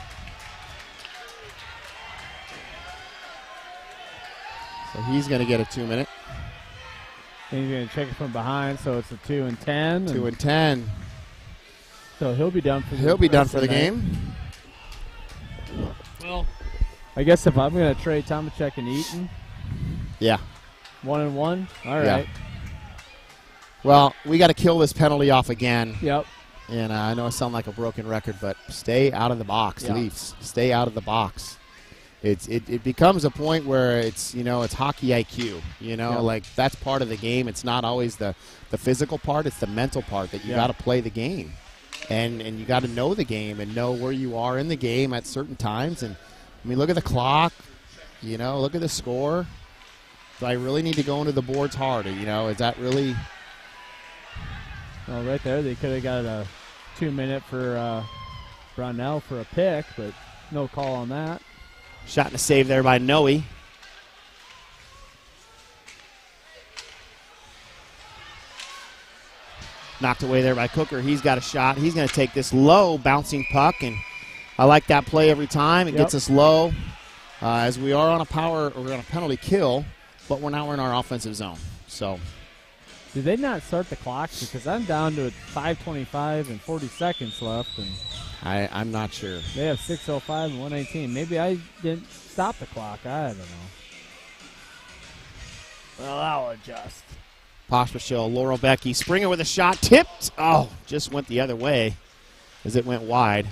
So he's going to get a two-minute. And he's going to check it from behind, so it's a two and ten. Two and ten. So he'll be done for the He'll be done for the game. Well, I guess if I'm going to trade Tomacek and Eaton. Yeah. One and one? All right. Yeah. Well, we got to kill this penalty off again. Yep. And uh, I know I sound like a broken record, but stay out of the box, yep. Leafs. Stay out of the box. It's it, it becomes a point where it's, you know, it's hockey I Q. You know, yep. like that's part of the game. It's not always the, the physical part. It's the mental part that you yep. got to play the game. And, and you got to know the game and know where you are in the game at certain times. And, I mean, look at the clock. You know, look at the score. Do I really need to go into the boards harder? You know, is that really... Well, right there, they could have got a two-minute for uh, Brownell for a pick, but no call on that. Shot and a save there by Noe. Knocked away there by Cooker. He's got a shot. He's going to take this low bouncing puck, and I like that play every time. It yep. gets us low uh, as we are on a power or on a penalty kill, but we're now in our offensive zone. So Did they not start the clock? Because I'm down to five twenty-five and forty seconds left, and I, I'm not sure. They have six oh five and one nineteen. Maybe I didn't stop the clock. I don't know. Well, I'll adjust. Pospisil, Laurel Becky, Springer with a shot, tipped. Oh, just went the other way as it went wide.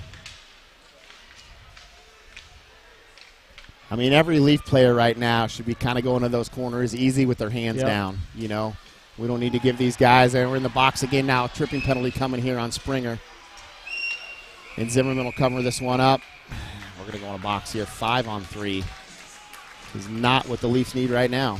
I mean, every Leaf player right now should be kind of going to those corners easy with their hands yep. down, you know. We don't need to give these guys, and we're in the box again now, tripping penalty coming here on Springer. And Zimmerman will cover this one up. We're going to go in a box here, five on three. Is not what the Leafs need right now.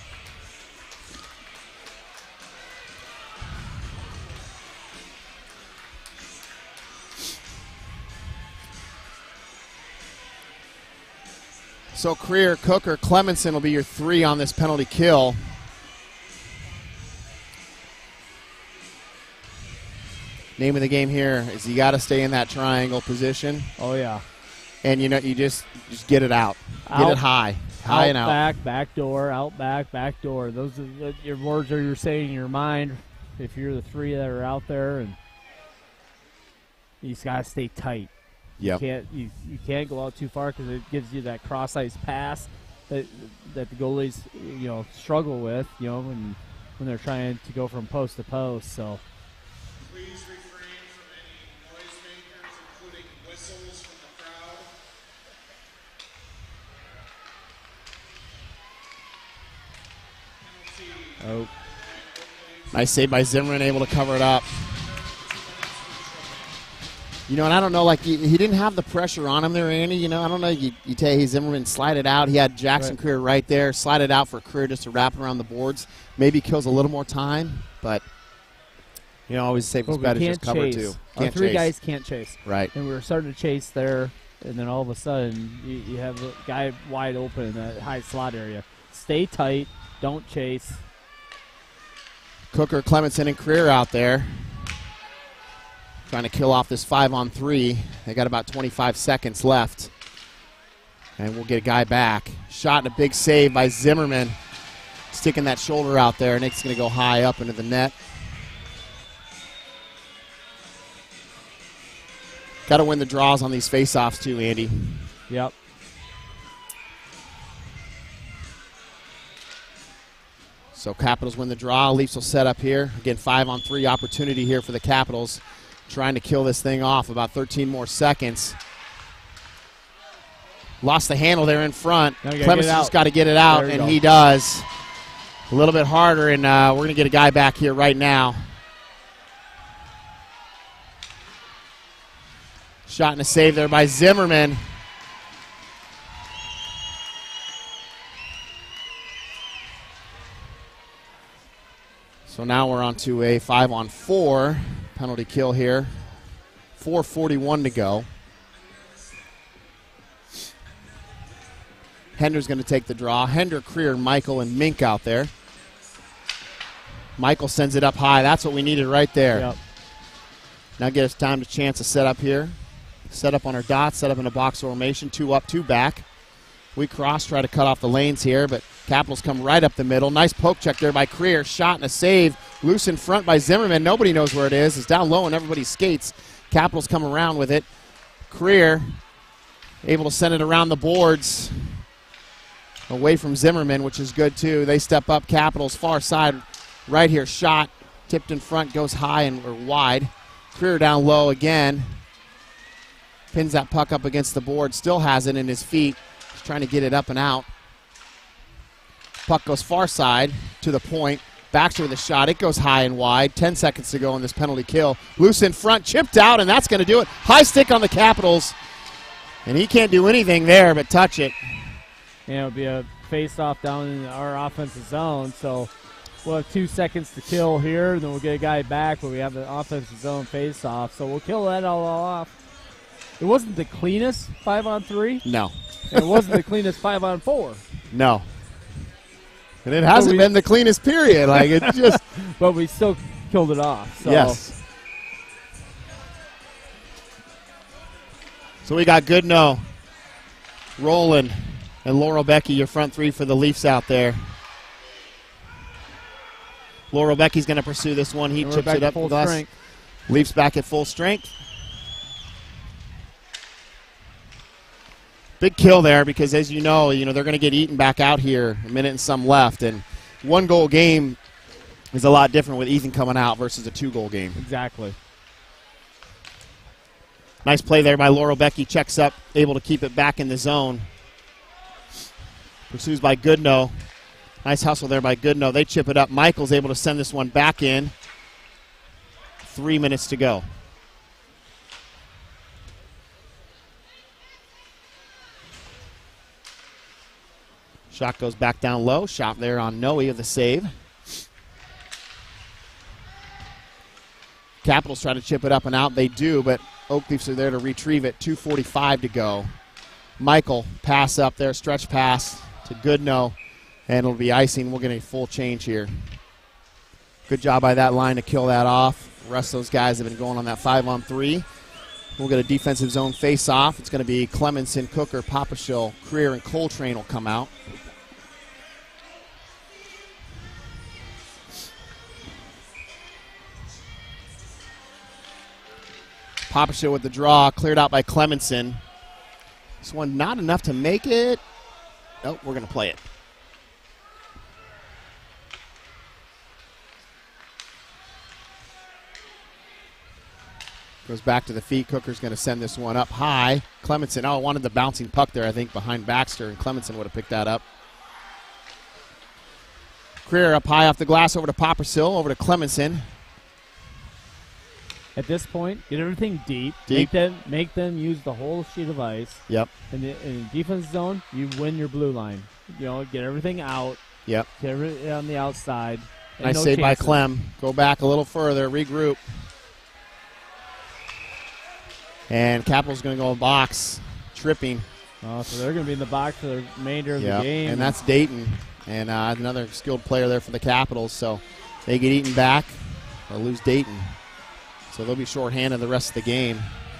So Creer, Cooker, Clemenson will be your three on this penalty kill. Name of the game here is you got to stay in that triangle position. Oh yeah, and you know you just just get it out, out get it high, high out, and out. Back, back door, out, back, back door. Those are the, your words are you're saying in your mind. If you're the three that are out there, and you just got to stay tight. Yep. You can't you, you can't go out too far because it gives you that cross ice pass that that the goalies you know struggle with you know when when they're trying to go from post to post. So. Please refrain from any noisemakers, including whistles from the crowd. Oh. Nice save by Zimmerman, able to cover it up. You know, and I don't know, like, he, he didn't have the pressure on him there, Andy. You know, I don't know, you, you tell hey, Zimmerman slide it out. He had Jackson right. Creer right there, slide it out for Creer just to wrap around the boards. Maybe kills a little more time, but, you know, always safe as bet is just cover chase. two. Our Can't three chase. guys can't chase. Right. And we were starting to chase there, and then all of a sudden you, you have the guy wide open in that high slot area. Stay tight. Don't chase. Cooker, Clemenson, and Creer out there. Trying to kill off this five on three. They got about twenty-five seconds left. And we'll get a guy back. Shot and a big save by Zimmerman. Sticking that shoulder out there. Nick's going to go high up into the net. Got to win the draws on these face-offs too, Andy. Yep. So Capitals win the draw. Leafs will set up here. Again, five on three opportunity here for the Capitals. Trying to kill this thing off. About thirteen more seconds. Lost the handle there in front. Clemens just got to get it out, and go. He does. A little bit harder, and uh, we're going to get a guy back here right now. Shot and a save there by Zimmerman. So now we're on to a five on four penalty kill here. four forty-one to go. Hender's going to take the draw. Hender, Creer, Michael, and Mink out there. Michael sends it up high. That's what we needed right there. Yep. Now get us time to chance to set up here. Set up on our dots, set up in a box formation, two up, two back. We cross, try to cut off the lanes here, but Capitals come right up the middle. Nice poke check there by Creer. Shot and a save. Loose in front by Zimmerman. Nobody knows where it is. It's down low and everybody skates. Capitals come around with it. Creer able to send it around the boards. Away from Zimmerman, which is good too. They step up. Capitals far side right here. Shot. Tipped in front. Goes high and or wide. Creer down low again. Pins that puck up against the board. Still has it in his feet. He's trying to get it up and out. Puck goes far side to the point. Baxter with a shot. It goes high and wide. Ten seconds to go in this penalty kill. Loose in front. Chipped out, and that's going to do it. High stick on the Capitals. And he can't do anything there but touch it. And it'll be a face-off down in our offensive zone. So we'll have two seconds to kill here. Then we'll get a guy back where we have the offensive zone face-off. So we'll kill that all off. It wasn't the cleanest five on three. No. And it wasn't the cleanest five on four. No. And it hasn't we, been the cleanest period. Like it just. But we still killed it off. So. Yes. So we got Goodnow, Roland, and Laurel Becky, your front three for the Leafs out there. Laurel Becky's going to pursue this one. He And we're chips back it to up. full with us. strength. Leafs back at full strength. Big kill there because, as you know, you know they're going to get Eaton back out here. A minute and some left, and one goal game is a lot different with Ethan coming out versus a two-goal game. Exactly. Nice play there by Laurel Becky. Checks up, able to keep it back in the zone. Pursues by Goodnow. Nice hustle there by Goodnow. They chip it up. Michael's able to send this one back in. Three minutes to go. Shot goes back down low. Shot there on Noe of the save. Capitals try to chip it up and out. They do, but Oak Leafs are there to retrieve it. two forty-five to go. Michael, pass up there, stretch pass to Goodnow, and it'll be icing. We'll get a full change here. Good job by that line to kill that off. The rest of those guys have been going on that five on three. We'll get a defensive zone face-off. It's going to be Clemenson, Cooker, Papashill, Creer, and Coltrane will come out. Papashill with the draw, cleared out by Clemenson. This one not enough to make it. Oh, we're going to play it. Goes back to the feet. Cooker's going to send this one up high. Clemenson, oh, wanted the bouncing puck there, I think, behind Baxter, and Clemenson would have picked that up. Creer up high off the glass over to Papashill, over to Clemenson. At this point, get everything deep. Deep. Make them, make them use the whole sheet of ice. Yep. In the, in the defense zone, you win your blue line. You know, get everything out. Yep. Get everything on the outside. and Nice no save by chances. Clem. Go back a little further, regroup. And Capitals going to go box, tripping. Oh, so they're going to be in the box for the remainder of Yep. the game. And that's Dayton, and uh, another skilled player there for the Capitals. So they get Eaton back or lose Dayton. So they'll be shorthanded the rest of the game,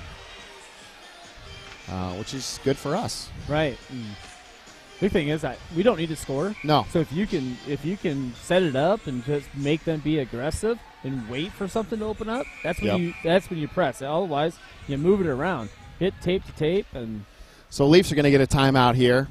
uh, which is good for us. right. Mm. Big thing is that we don't need to score. No. So if you can, if you can set it up and just make them be aggressive and wait for something to open up, that's when Yep. you that's when you press. Otherwise, you move it around, hit tape to tape, and So Leafs are going to get a timeout here.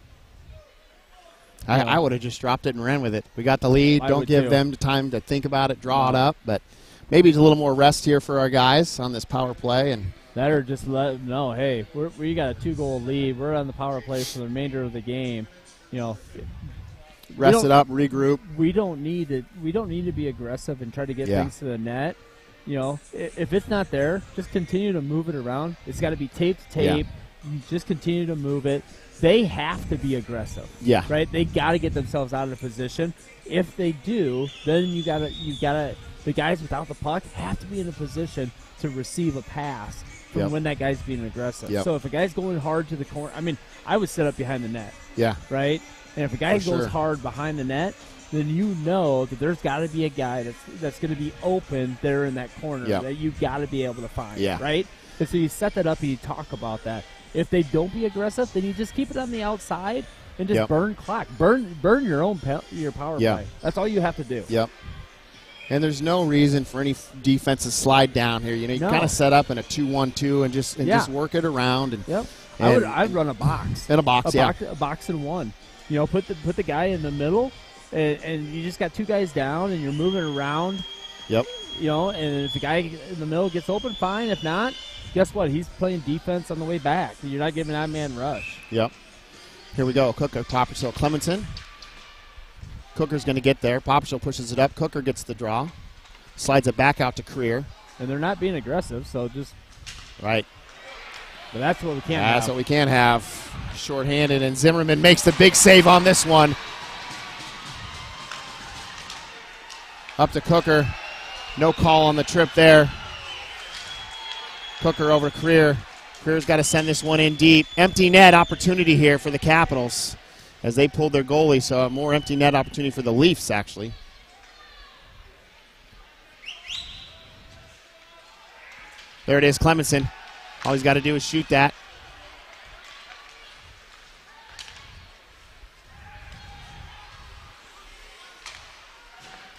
I, Yeah. I would have just dropped it and ran with it. We got the lead. I Don't would give too. them the time to think about it, draw it No. up. But maybe it's a little more rest here for our guys on this power play. And that or just let them know, hey, we're, we got a two-goal lead. We're on the power play for the remainder of the game. You know, rest don't- it up, regroup. we don't need to. We don't need to be aggressive and try to get Yeah. things to the net. You know, i- if it's not there, just continue to move it around. It's got to be tape to Yeah. tape. You just continue to move it. They have to be aggressive. Yeah. Right? They got to get themselves out of position. If they do, then you got to you got to the guys without the puck have to be in a position to receive a pass from Yep. when that guy's being aggressive. Yep. So if a guy's going hard to the corner, I mean, I would set up behind the net, Yeah. right? And if a guy For goes sure. hard behind the net, then you know that there's got to be a guy that's that's going to be open there in that corner Yep. that you've got to be able to find, Yeah. right? And so you set that up and you talk about that. If they don't be aggressive, then you just keep it on the outside and just Yep. burn clock, burn burn your own pe- your power Yeah. play. That's all you have to do. Yep. And there's no reason for any f- defense to slide down here. You know, you No. kind of set up in a two one two and just and Yeah. just work it around and Yep. I would And- I'd run a box. in a box. a yeah. box, a box and one. You know, put the put the guy in the middle, and, and you just got two guys down, and you're moving around. Yep. You know, and if the guy in the middle gets open, fine. If not, guess what? He's playing defense on the way back. You're not giving that man rush. Yep. Here we go. Cooker, Papashill, Clemenson. Cooker's going to get there. Papashill pushes it up. Cooker gets the draw. Slides it back out to Creer. And they're not being aggressive, so just. Right. But that's what we can't. That's have. what we can have. Shorthanded, and Zimmerman makes the big save on this one. Up to Cooker. No call on the trip there. Cooker over to Creer. Creer's got to send this one in deep. Empty net opportunity here for the Capitals as they pulled their goalie, so a more empty net opportunity for the Leafs, actually. There it is, Clemenson. All he's got to do is shoot that.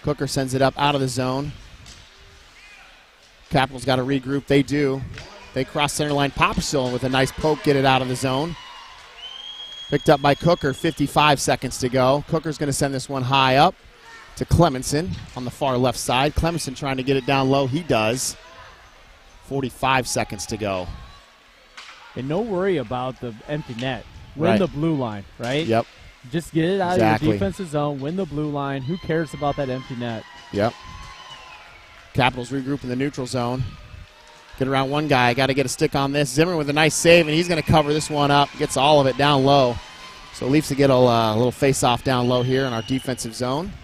Cooker sends it up out of the zone. Capitals got to regroup. They do. They cross center line. Poppersill with a nice poke, get it out of the zone. Picked up by Cooker, fifty-five seconds to go. Cooker's going to send this one high up to Clemenson on the far left side. Clemenson trying to get it down low. He does. forty-five seconds to go. And no worry about the empty net. Win Right. the blue line, right? Yep. Just get it out Exactly. of your defensive zone, win the blue line. Who cares about that empty net? Yep. Capitals regroup in the neutral zone. Get around one guy. Got to get a stick on this. Zimmer with a nice save, and he's going to cover this one up. Gets all of it down low. So Leafs to get a uh, little face-off down low here in our defensive zone.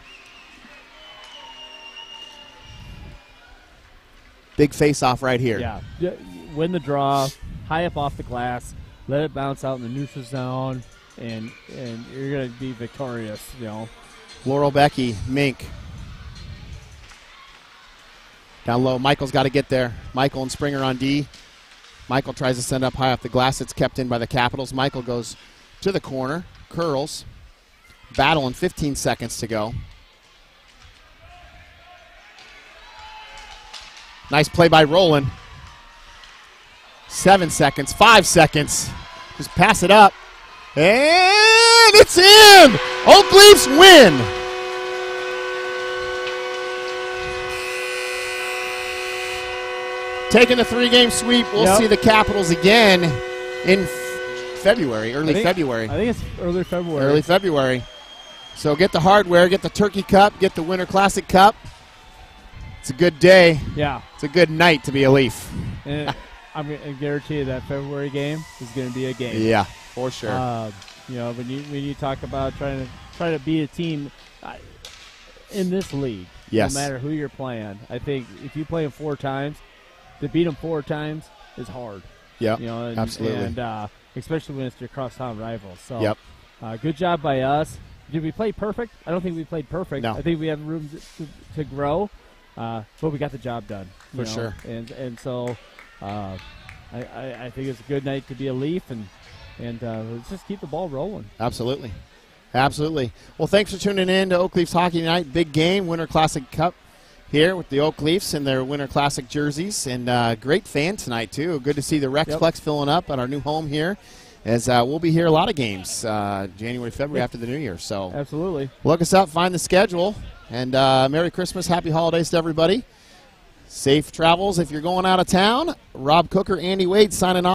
Big face-off right here. Yeah. D- Win the draw, high up off the glass, let it bounce out in the neutral zone, and and you're going to be victorious, you know. Laurel Becky, Mink. Down low, Michael's got to get there. Michael and Springer on D. Michael tries to send up high off the glass. It's kept in by the Capitals. Michael goes to the corner, curls. Battle in fifteen seconds to go. Nice play by Rowland. Seven seconds, five seconds. Just pass it up. And it's in! Oak Leafs win! Taking the three-game sweep, we'll Yep. see the Capitals again in f- February, early I think- February. I think it's early February. Early February. So get the hardware, get the Turkey Cup, get the Winter Classic Cup. It's a good day. Yeah. It's a good night to be a Leaf. And I'm going to guarantee you that February game is going to be a game. Yeah, for sure. Uh, you know, when you when you talk about trying to try to beat a team uh, in this league, Yes. no matter who you're playing, I think if you play them four times, to beat them four times is hard. Yep, You know, and, absolutely. and uh, especially when it's your crosstown rivals. So, Yep. uh, good job by us. Did we play perfect? I don't think we played perfect. No. I think we have room to, to, to grow, uh, but we got the job done. you For know? sure. And and so, uh, I, I, I think it's a good night to be a Leaf, and and uh, let's just keep the ball rolling. Absolutely. Absolutely. Well, thanks for tuning in to Oak Leafs Hockey Night. Big game, Winter Classic Cup here with the Oak Leafs in their Winter Classic jerseys. And uh, great fan tonight, too. Good to see the Rexplex Yep. filling up at our new home here, as uh, we'll be here a lot of games uh, January, February after the New Year. So Absolutely. look us up, find the schedule, and uh, Merry Christmas, Happy Holidays to everybody. Safe travels if you're going out of town. Rob Cooker, Andy Wade signing off.